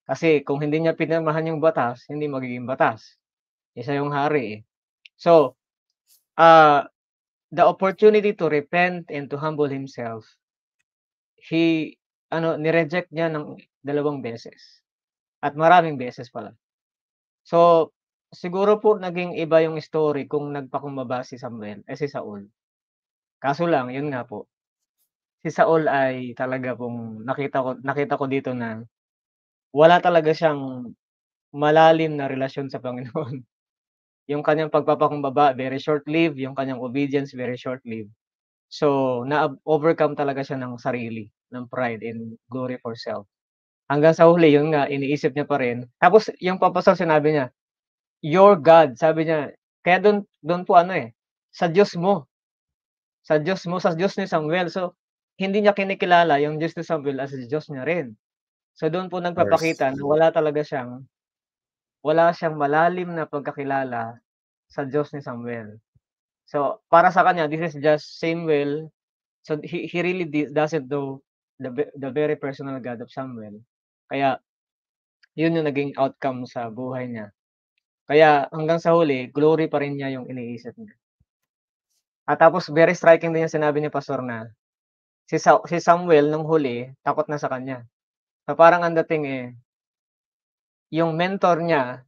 Kasi kung hindi niya pinirmahan yung batas, hindi magiging batas. Isa yung hari, eh. So, uh, the opportunity to repent and to humble himself, he ano, ni-reject niya ng dalawang beses at maraming beses pala. So, siguro po naging iba yung story kung nagpakumbaba si Samuel eh, si Saul. Kaso lang, yun nga po, si Saul ay talaga pong nakita ko nakita ko dito na wala talaga siyang malalim na relasyon sa Panginoon. Yung kanyang pagpapakumbaba very short-lived, yung kanyang obedience very short-lived. So, na-overcome talaga siya ng sarili, ng pride and glory for self. Hanggang sa huli, yun nga, iniisip niya pa rin. Tapos yung papasok sinabi niya, "Your God," sabi niya. Kaya dun dun po ano, eh, sa Diyos mo. Sa Diyos mo, sa Diyos ni Samuel. So, hindi niya kinikilala yung Diyos ni Samuel as Diyos niya rin. So, doon po Verse nagpapakita na wala talaga siyang wala siyang malalim na pagkakilala sa Diyos ni Samuel. So, para sa kanya, this is just Samuel. So, he he really di doesn't know the ve the very personal God of Samuel. Kaya, yun yung naging outcome sa buhay niya. Kaya hanggang sa huli, glory pa rin niya yung iniisip niya. At tapos very striking din yung sinabi ni pastor na, si Sa si Samuel nung huli, takot na sa kanya. So, parang ang dating, eh, yung mentor niya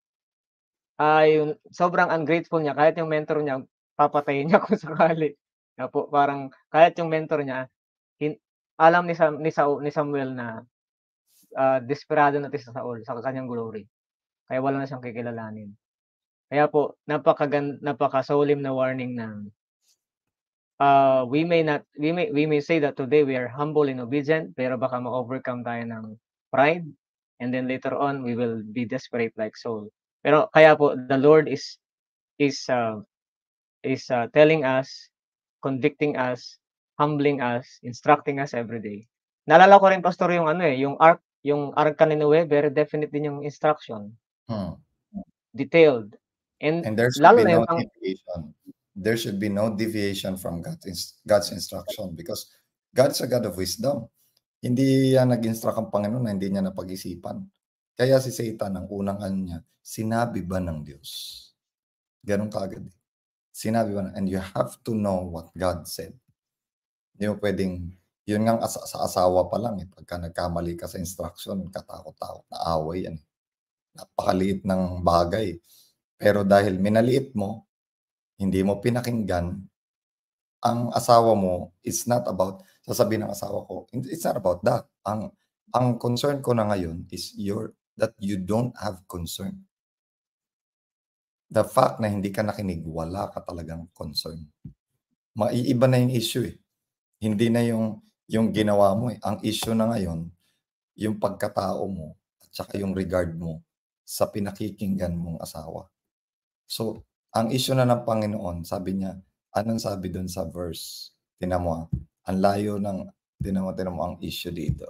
ay sobrang ungrateful niya kahit yung mentor niya papatayin niya kung sakali. Kaya po parang kahit yung mentor niya, hin alam ni Sam ni Sau ni Samuel na, ah, desperado na 'to si Saul sa kanyang glory. Kaya wala na siyang kikilalanin. Kaya po napakagan napaka-solemn na warning na, ah, we may not we may we may say that today we are humble and obedient, pero baka ma-overcome tayo ng pride, and then later on we will be desperate like Saul. Pero kaya po the Lord is is, uh, is, uh, telling us, convicting us, humbling us, instructing us every day. Naalala ko rin pastor yung ano, eh, yung ark yung arka ni Noe, very definite din yung instruction. Hmm. Detailed. And And there should lalo be na no yung pang deviation. There should be no deviation from God's ins God's instruction because God's a God of wisdom. Hindi yan nag-instruct ang Panginoon na hindi niya napag-isipan. Kaya si Satan, ang unang ano niya, sinabi ba ng Diyos? Gano'n kaagad. Sinabi ba, and you have to know what God said. Hindi mo pwedeng, yun nga as sa asawa pa lang, eh, pagka nagkamali ka sa instruction, katakot-takot na away yan. Napakaliit ng bagay. Pero dahil minaliit mo, hindi mo pinakinggan, ang asawa mo, it's not about, sasabihin ng asawa ko, it's not about that. Ang ang concern ko na ngayon is your, that you don't have concern. The fact na hindi ka nakinig, wala ka talagang concern. Maiiba na yung issue, eh. Hindi na yung, yung ginawa mo, eh. Ang issue na ngayon, yung pagkatao mo, at saka yung regard mo sa pinakikinggan mong asawa. So, ang issue na ng Panginoon, sabi niya, anong sabi doon sa verse? Tingnan mo, ang layo ng, tingnan mo, tingnan mo ang issue dito.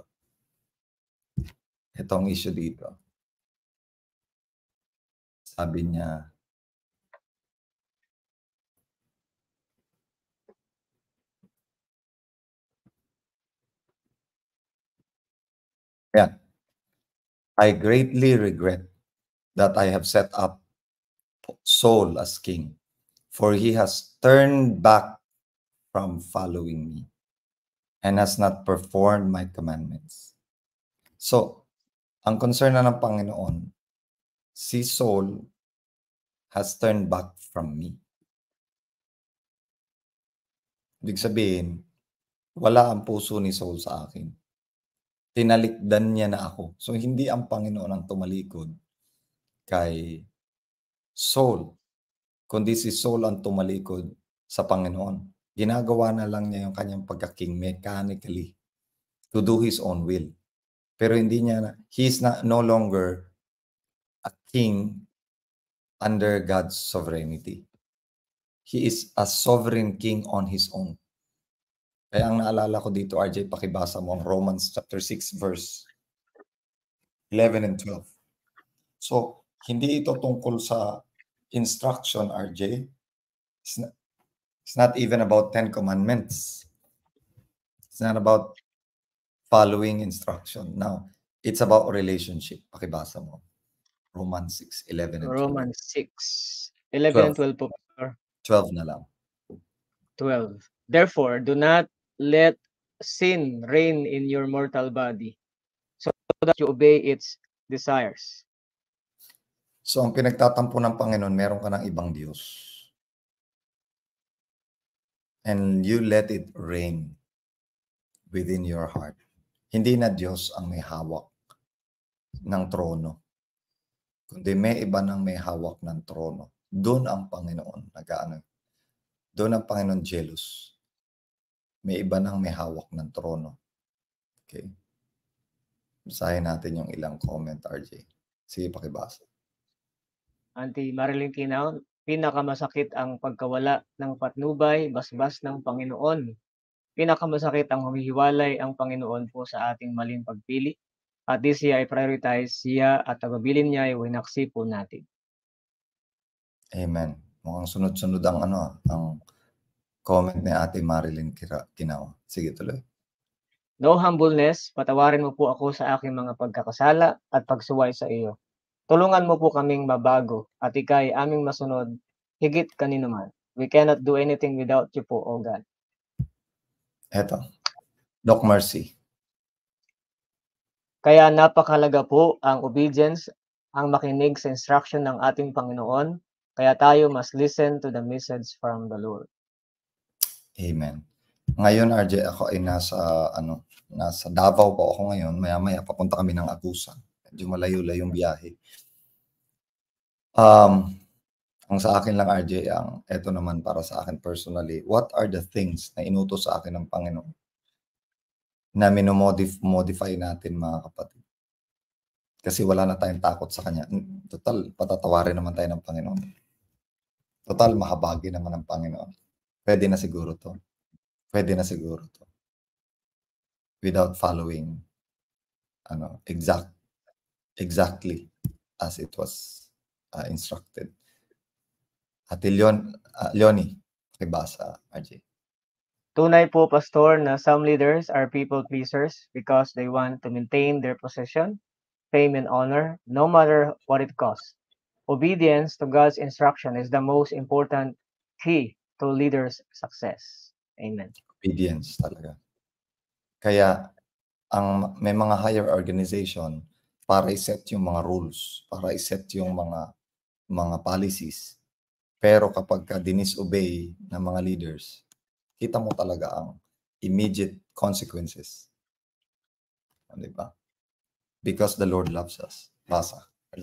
Ito ang issue dito. Sabi niya, yan, I greatly regret that I have set up Saul as king, for he has turned back from following me and has not performed my commandments. So, ang concern na ng Panginoon, si Saul has turned back from me. Ibig sabihin, wala ang puso ni Saul sa akin. Tinalikdan niya na ako. So, hindi ang Panginoon ang tumalikod kay Saul, kundi si Saul ang tumalikod sa Panginoon. Ginagawa na lang niya yung kanyang pagka-king mechanically to do his own will. Pero hindi niya na, he is not, no longer a king under God's sovereignty. He is a sovereign king on his own. Kaya ang naalala ko dito, R J, pakibasa mo ang Romans chapter six, verse eleven and twelve. So, hindi ito tungkol sa instruction, R J. It's not, it's not even about Ten Commandments. It's not about following instruction. Now, It's about relationship. Pakibasa mo. Romans six, eleven and twelve. Romans six, eleven and twelve po, Pastor. twelve na lang. twelve. Therefore, do not let sin reign in your mortal body, so that you obey its desires. So, ang pinagtatampo ng Panginoon, meron ka ng ibang Diyos. And you let it reign within your heart. Hindi na Diyos ang may hawak ng trono, kundi may iba nang may hawak ng trono. Doon ang Panginoon nag-aano. Doon ang Panginoon jealous. May iba nang may hawak ng trono. Okay? Basahin natin yung ilang comment, R J. Sige, pakibasa. Auntie Marilyn Kinaw, pinakamasakit ang pagkawala ng patnubay, basbas ng Panginoon. Pinakamasakit ang humihiwalay ang Panginoon po sa ating maling pagpili. At di siya ay prioritize siya at tagabilin niya ay winaksi po natin. Amen. Mukhang sunod-sunod ang ano, ang comment ni Ate Marilyn Kinaw. Sige, tuloy. No humbleness, patawarin mo po ako sa aking mga pagkakasala at pagsuway sa iyo. Tulungan mo po kaming mabago at ikay aming masunod higit kanino man. We cannot do anything without you po, O God. Eto, Doc Mercy. Kaya napakalaga po ang obedience, ang makinig sa instruction ng ating Panginoon. Kaya tayo must listen to the message from the Lord. Amen. Ngayon, R J, ako ay nasa, ano, nasa Davao po ako ngayon. Maya-maya, papunta kami ng Agusan. Medyo malayo-layong biyahe. Um, ang sa akin lang, R J, ang eto naman para sa akin personally, what are the things na inutos sa akin ng Panginoon na minomodify natin, mga kapatid? Kasi wala na tayong takot sa Kanya. Total, patatawarin naman tayo ng Panginoon. Total, mahabagi naman ng Panginoon. Pwede na siguro to. Pwede na siguro to. Without following, ano, exact, exactly as it was uh, instructed. Ate Leon, uh, Leonie, pakibasa, R J. Tunay po, Pastor, na some leaders are people pleasers because they want to maintain their position, fame, and honor, no matter what it costs. Obedience to God's instruction is the most important key to leaders' success. Amen. Obedience talaga. Kaya, ang may mga higher organization para i-set yung mga rules, para i-set yung mga mga policies. Pero kapag ka dinisobey ng mga leaders, kita mo talaga ang immediate consequences. Di ba? Because the Lord loves us. Basa.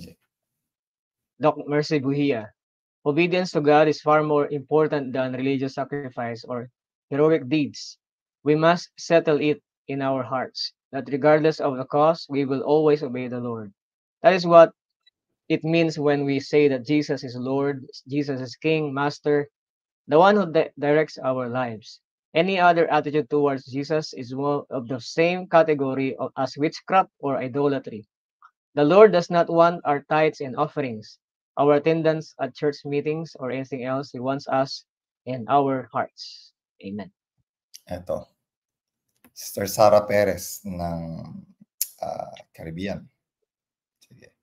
Doc Mercy Buhia. Obedience to God is far more important than religious sacrifice or heroic deeds. We must settle it in our hearts that regardless of the cost, we will always obey the Lord. That is what it means when we say that Jesus is Lord, Jesus is King, Master, the one who di directs our lives. Any other attitude towards Jesus is one of the same category of, as witchcraft or idolatry. The Lord does not want our tithes and offerings, our attendance at church meetings, or anything else. He wants us in our hearts. Amen. Ito. Sister Sara Perez ng uh, Caribbean. Sige.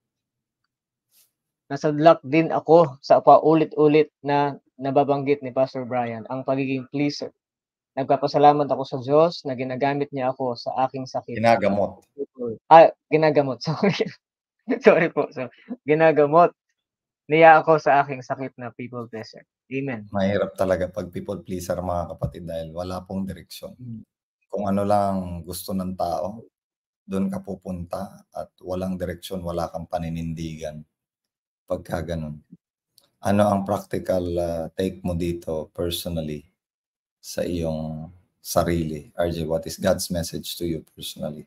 Nasadlak din ako sa paulit-ulit na nababanggit ni Pastor Brian, ang pagiging pleaser. Nagpapasalamat ako sa Diyos na ginagamit niya ako sa aking sakit. Ginagamot. Ah, ginagamot. Sorry. Sorry po. So, ginagamot niya ako sa aking sakit na people pleaser. Amen. Mahirap talaga pag people pleaser, mga kapatid, dahil wala pong direksyon. Kung ano lang gusto ng tao, doon ka pupunta at walang direksyon, wala kang paninindigan. Pagka ganun. Ano ang practical uh, take mo dito personally sa iyong sarili? R J, what is God's message to you personally?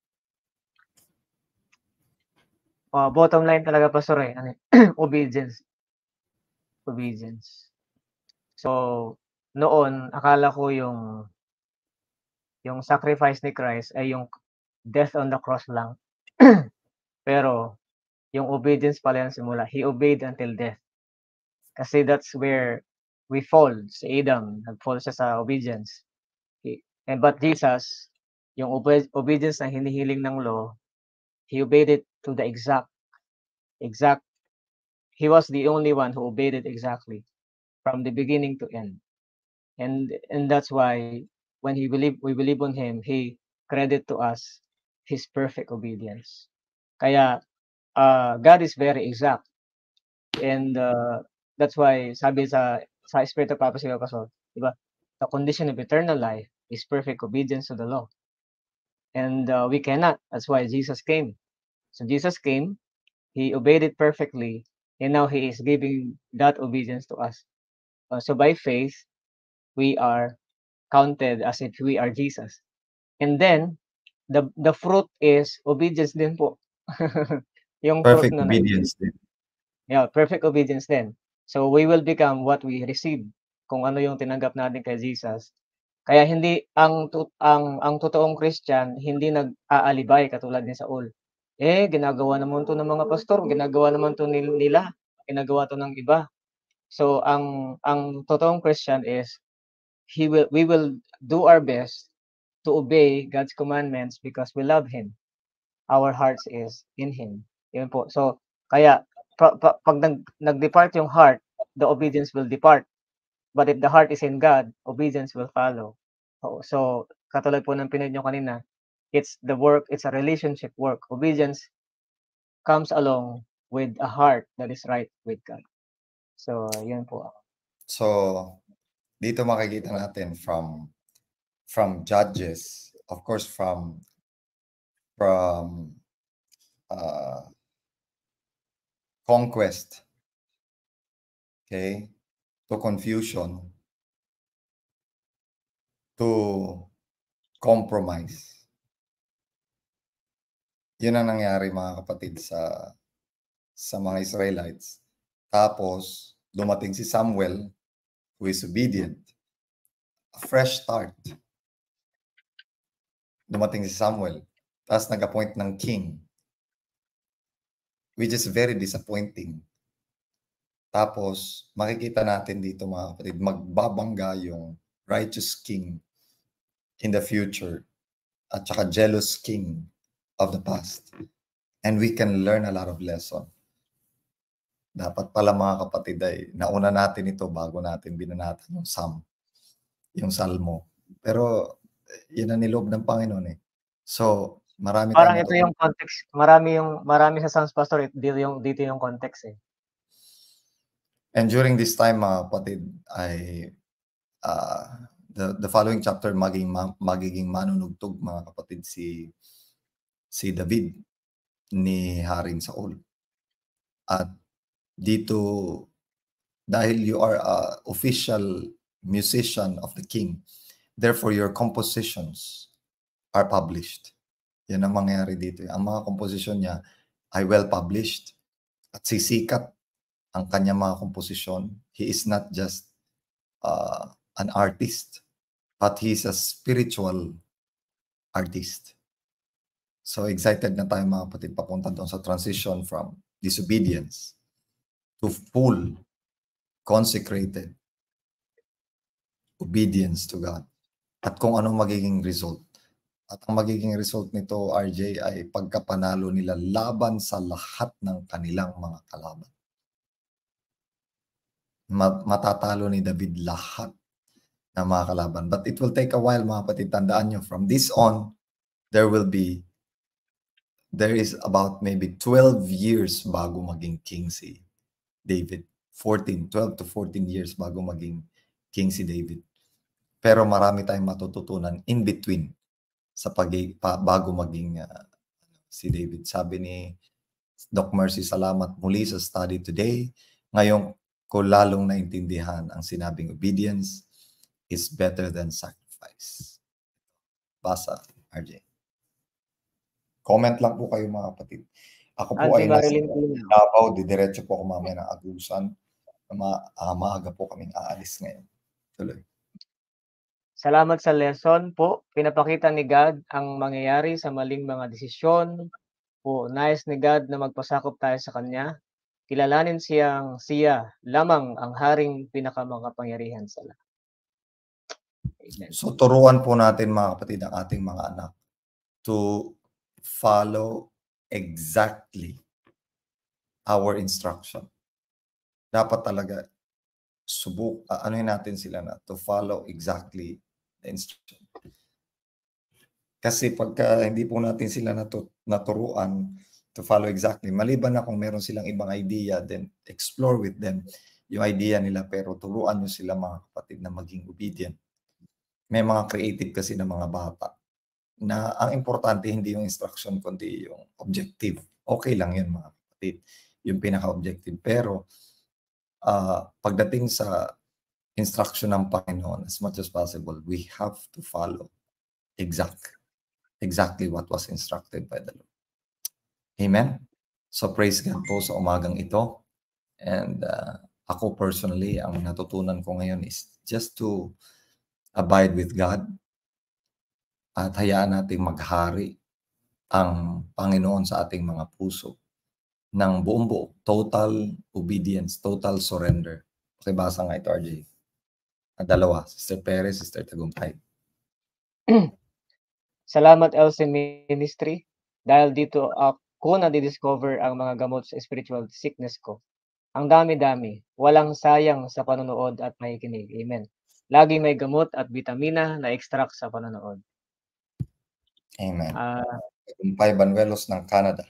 Uh, bottom line talaga, Pastor, eh. Ano, obedience. Obedience. So, noon, akala ko yung yung sacrifice ni Christ ay yung death on the cross lang. Pero, yung obedience pala yung simula. He obeyed until death. Kasi that's where we fall. Si Adam, nag-fall siya sa obedience. He, and but Jesus, yung obe obedience na hinihiling ng law, He obeyed it to the exact, exact, he was the only one who obeyed it exactly from the beginning to end. And and that's why when he believe we believe on him, he credit to us his perfect obedience. Kaya uh, God is very exact. And uh, that's why sabi sa sa Spirit of Prophecy kasi, di ba? The condition of eternal life is perfect obedience to the law. And uh, we cannot. That's why Jesus came. So Jesus came, he obeyed it perfectly, and now he is giving that obedience to us. Uh, so by faith, we are counted as if we are Jesus. And then the the fruit is obedience din po. Yung fruit Perfect na obedience din. Yeah, perfect obedience din. So we will become what we receive, kung ano yung tinanggap natin kay Jesus. Kaya hindi ang tu ang ang totoong Christian hindi nag-aalibay katulad ni Saul. Eh, ginagawa naman 'to ng mga pastor, ginagawa naman 'to nil nila, ginagawa 'to ng iba. So ang ang totoong Christian is he will we will do our best to obey God's commandments because we love him. Our hearts is in him. Yun po. So kaya pa, pa, pag nag, nag-depart yung heart, the obedience will depart. But if the heart is in God, obedience will follow. So, so katulad po ng pinag nyo kanina, it's the work, it's a relationship work. Obedience comes along with a heart that is right with God. So, yun po. So, dito makikita natin from from Judges, of course from from uh, conquest, okay, to confusion, to compromise. Yun ang nangyari mga kapatid sa sa mga Israelites. Tapos, dumating si Samuel, who is obedient. A fresh start. Dumating si Samuel. Tapos nag-appoint ng king. Which is very disappointing. Tapos, makikita natin dito mga kapatid, magbabangga yung righteous king in the future at saka jealous king of the past. And we can learn a lot of lesson. Dapat pala mga kapatid ay nauna natin ito bago natin binanatan yung Psalm, yung Salmo. Pero yun ang niloob ng Panginoon eh. So, marami Parang tayong ito yung context. Marami yung marami sa Psalms Pastor, dito yung dito yung context eh. And during this time mga kapatid ay uh, the the following chapter maging magiging manunugtog mga kapatid si si David ni Haring Saul. At dito dahil you are a official musician of the king, therefore your compositions are published. Yan ang mangyayari dito. Ang mga composition niya ay well published at sisikat ang kanyang mga komposisyon. He is not just uh, an artist, but he is a spiritual artist. So excited na tayo mga kapatid papunta doon sa transition from disobedience to full consecrated obedience to God. At kung anong magiging result. At ang magiging result nito, R J, ay pagkapanalo nila laban sa lahat ng kanilang mga kalaban. Matatalo ni David lahat ng mga kalaban. But it will take a while mga kapatid. Tandaan nyo, from this on, there will be, there is about maybe twelve years bago maging king si David. fourteen, twelve to fourteen years bago maging king si David. Pero marami tayong matututunan in between sa pag pa, bago maging uh, si David. Sabi ni Doc Mercy, salamat muli sa study today. Ngayon ko lalong naintindihan ang sinabing obedience is better than sacrifice. Basa, R J. Comment lang po kayo mga kapatid. Ako po ay nasa Davao, didiretso po ako mamaya ng Agusan. Ma uh, maaga po kaming aalis ngayon. Tuloy. Salamat sa lesson po. Pinapakita ni God ang mangyayari sa maling mga desisyon. Po, nais ni God na magpasakop tayo sa Kanya. Kilalanin siyang siya lamang ang haring pinakamakapangyarihan sa lahat. Amen. So turuan po natin mga kapatid ang ating mga anak to follow exactly our instruction. Dapat talaga subuk, uh, ano natin sila na to follow exactly the instruction. Kasi pagka hindi po natin sila natu naturuan to follow exactly, maliban na kung meron silang ibang idea, then explore with them yung idea nila, pero turuan nyo sila mga kapatid na maging obedient. May mga creative kasi na mga bata na ang importante hindi yung instruction kundi yung objective. Okay lang yun mga kapatid, yung pinaka-objective. Pero uh, pagdating sa instruction ng Panginoon, as much as possible, we have to follow exactly exactly what was instructed by the Lord. Amen? So praise God po sa umagang ito. And uh, ako personally, ang natutunan ko ngayon is just to abide with God at hayaan nating maghari ang Panginoon sa ating mga puso ng buong buo. Total obedience, total surrender. Pakibasa nga ito, R J. At dalawa, Sister Perez, Sister Tagumpay. Salamat L C Ministry dahil dito ako na-discover ang mga gamot sa spiritual sickness ko. Ang dami-dami, walang sayang sa panonood at makikinig. Amen. Lagi may gamot at vitamina na extract sa panonood. Amen. Uh, Tagumpay Banuelos ng Canada.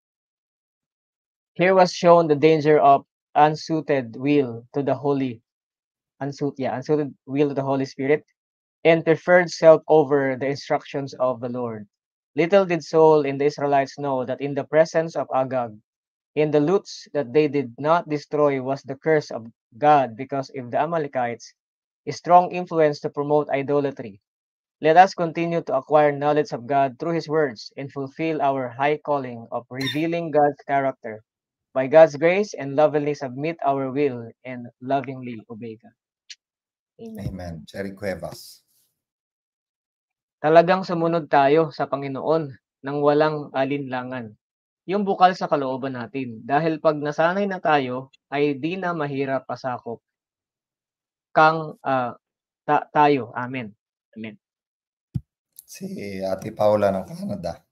Here was shown the danger of unsuited will to the Holy, unsuit, yeah, unsuited will to the Holy Spirit, and preferred self over the instructions of the Lord. Little did Saul and the Israelites know that in the presence of Agag, in the loots that they did not destroy was the curse of God, because of the Amalekites, a strong influence to promote idolatry. Let us continue to acquire knowledge of God through His words and fulfill our high calling of revealing God's character. By God's grace and lovingly submit our will and lovingly obey God. Amen. Amen. Cherry Cuevas. Talagang sumunod tayo sa Panginoon nang walang alinlangan. Yung bukal sa kalooban natin. Dahil pag nasanay na tayo, ay di na mahirap pasakop kang uh, ta- tayo. Amen. Amen. Si Ate Paula ng Canada.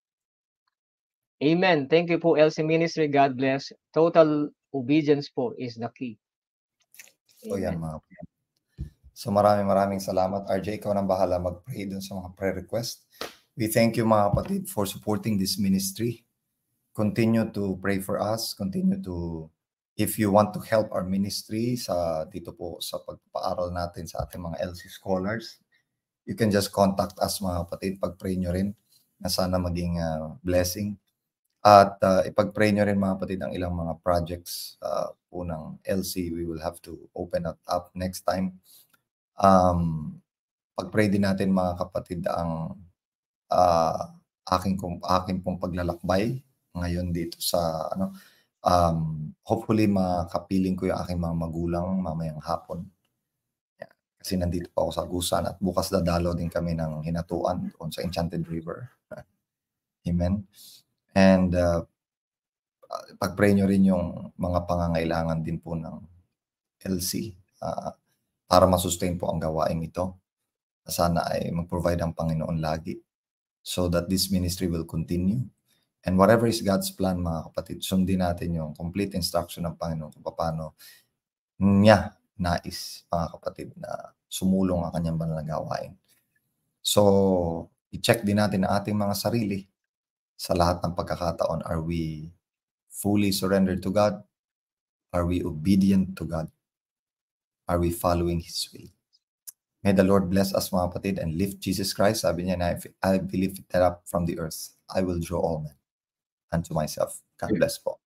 Amen. Thank you po L C Ministry. God bless. Total obedience po is the key. So yan mga kapatid. So maraming maraming salamat. R J, ikaw nang bahala mag-pray dun sa mga prayer request. We thank you mga kapatid for supporting this ministry. Continue to pray for us. Continue to, if you want to help our ministry sa dito po sa pagpapaaral natin sa ating mga L C scholars, you can just contact us mga kapatid. Pag-pray nyo rin na sana maging uh, blessing. At uh, ipag-pray nyo rin mga kapatid ang ilang mga projects uh, po ng L C. We will have to open it up next time. Um, pag-pray din natin mga kapatid ang uh, aking, aking pong paglalakbay ngayon dito sa ano, um, hopefully makapiling ko yung aking mga magulang mamayang hapon. Yeah. Kasi nandito pa ako sa Agusan at bukas dadalaw din kami ng hinatuan doon sa Enchanted River. Amen. And uh, pag-pray nyo rin yung mga pangangailangan din po ng L C uh, para masustain po ang gawain ito. Sana ay mag-provide ang Panginoon lagi so that this ministry will continue. And whatever is God's plan mga kapatid, sundin natin yung complete instruction ng Panginoon kung paano niya nais mga kapatid na sumulong ang kanyang banal na gawain. So, i-check din natin ang ating mga sarili sa lahat ng pagkakataon. Are we fully surrendered to God? Are we obedient to God? Are we following His will? May the Lord bless us mga kapatid and lift Jesus Christ. Sabi niya na, if I be lifted up from the earth, I will draw all men unto myself. God bless po.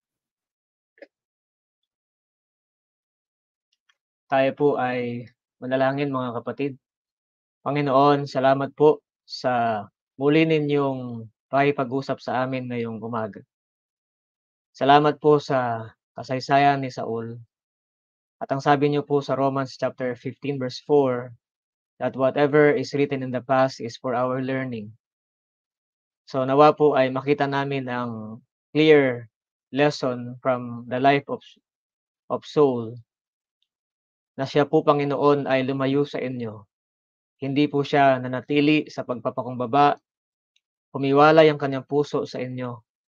Tayo po ay manalangin mga kapatid. Panginoon, salamat po sa muli ninyong pakipag-usap sa amin ngayong umaga. Salamat po sa kasaysayan ni Saul. At ang sabi niyo po sa Romans chapter fifteen verse four, that whatever is written in the past is for our learning. So nawa po ay makita namin ang clear lesson from the life of, of Saul, na siya po Panginoon ay lumayo sa inyo. Hindi po siya nanatili sa pagpapakumbaba, humiwalay ang kanyang puso sa inyo,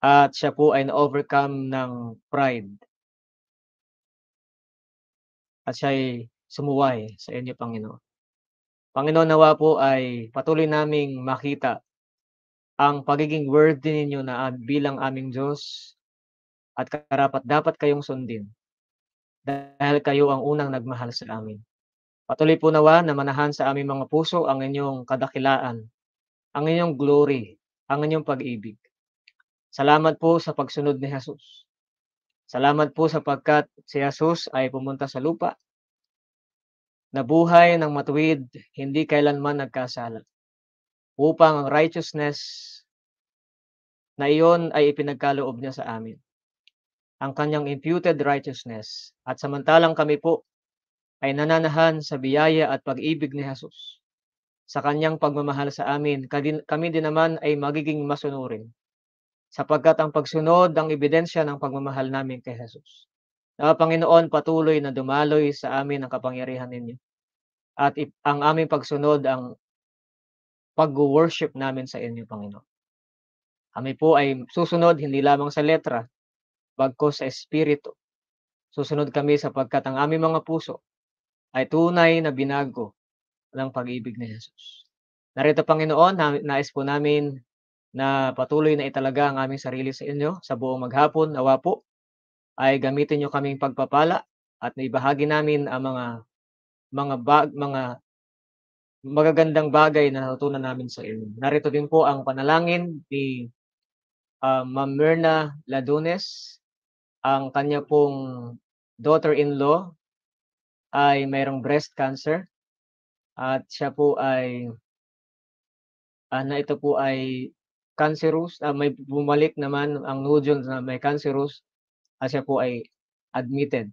at siya po ay na-overcome ng pride. At siya'y sumuway sa inyo, Panginoon. Panginoon, nawa po ay patuloy naming makita ang pagiging worthy ninyo na bilang aming Diyos at karapat-dapat kayong sundin dahil kayo ang unang nagmahal sa amin. Patuloy po nawa na manahan sa aming mga puso ang inyong kadakilaan, ang inyong glory, ang inyong pag-ibig. Salamat po sa pagsunod ni Jesus. Salamat po sapagkat si Jesus ay pumunta sa lupa, nabuhay ng matuwid, hindi kailanman nagkasala, upang ang righteousness na iyon ay ipinagkaloob niya sa amin. Ang kanyang imputed righteousness. At samantalang kami po ay nananahan sa biyaya at pag-ibig ni Jesus. Sa kanyang pagmamahal sa amin, kami din naman ay magiging masunurin. Sapagkat ang pagsunod ang ebidensya ng pagmamahal namin kay Jesus. Na Panginoon, patuloy na dumaloy sa amin ang kapangyarihan ninyo. At ang aming pagsunod ang pag-worship namin sa inyo, Panginoon. Kami po ay susunod hindi lamang sa letra, bagkus sa espiritu. Susunod kami sapagkat ang aming mga puso ay tunay na binago ng pag-ibig ni Jesus. Narito, Panginoon, nais po namin na patuloy na italaga ang aming sarili sa inyo sa buong maghapon. Nawa po ay gamitin niyo kaming pagpapala at naibahagi namin ang mga mga bag, mga magagandang bagay na natutunan namin sa inyo. Narito din po ang panalangin ni uh, Ma'am Myrna Ladunes. Ang kanya pong daughter-in-law ay mayroong breast cancer at siya po ay uh, na ito po ay cancerous, uh, may bumalik naman ang nodules na may cancerous at siya po ay admitted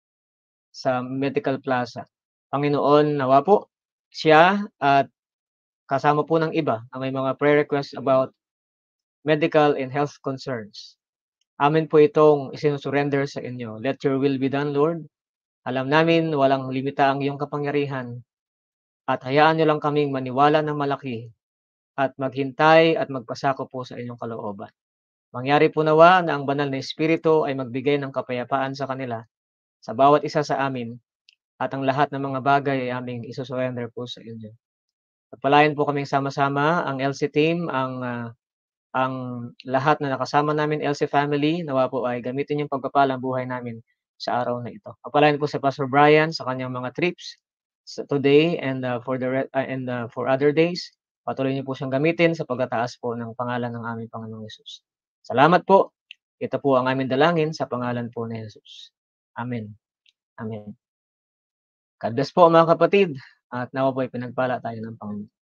sa Medical Plaza. Panginoon, nawa po siya at kasama po ng iba na may mga prayer requests about medical and health concerns. Amin po itong isinusurrender sa inyo. Let your will be done, Lord. Alam namin walang limita ang iyong kapangyarihan at hayaan niyo lang kaming maniwala ng malaki at maghintay at magpasako po sa inyong kalooban. Mangyari po nawa na ang banal na Espiritu ay magbigay ng kapayapaan sa kanila sa bawat isa sa amin at ang lahat ng mga bagay ay aming isusurrender po sa inyo. Pagpalain po kaming sama-sama ang L C team, ang uh, ang lahat na nakasama namin, L C family, nawa po ay gamitin yung pagpapalang buhay namin sa araw na ito. Pagpalain po si Pastor Brian sa kanyang mga trips sa today and uh, for the uh, and uh, for other days. Patuloy niyo po siyang gamitin sa pagtataas po ng pangalan ng aming Panginoong Hesus. Salamat po. Ito po ang aming dalangin sa pangalan po ni Jesus. Amen. Amen. God bless po mga kapatid at nawa po ay pinagpala tayo ng Panginoon.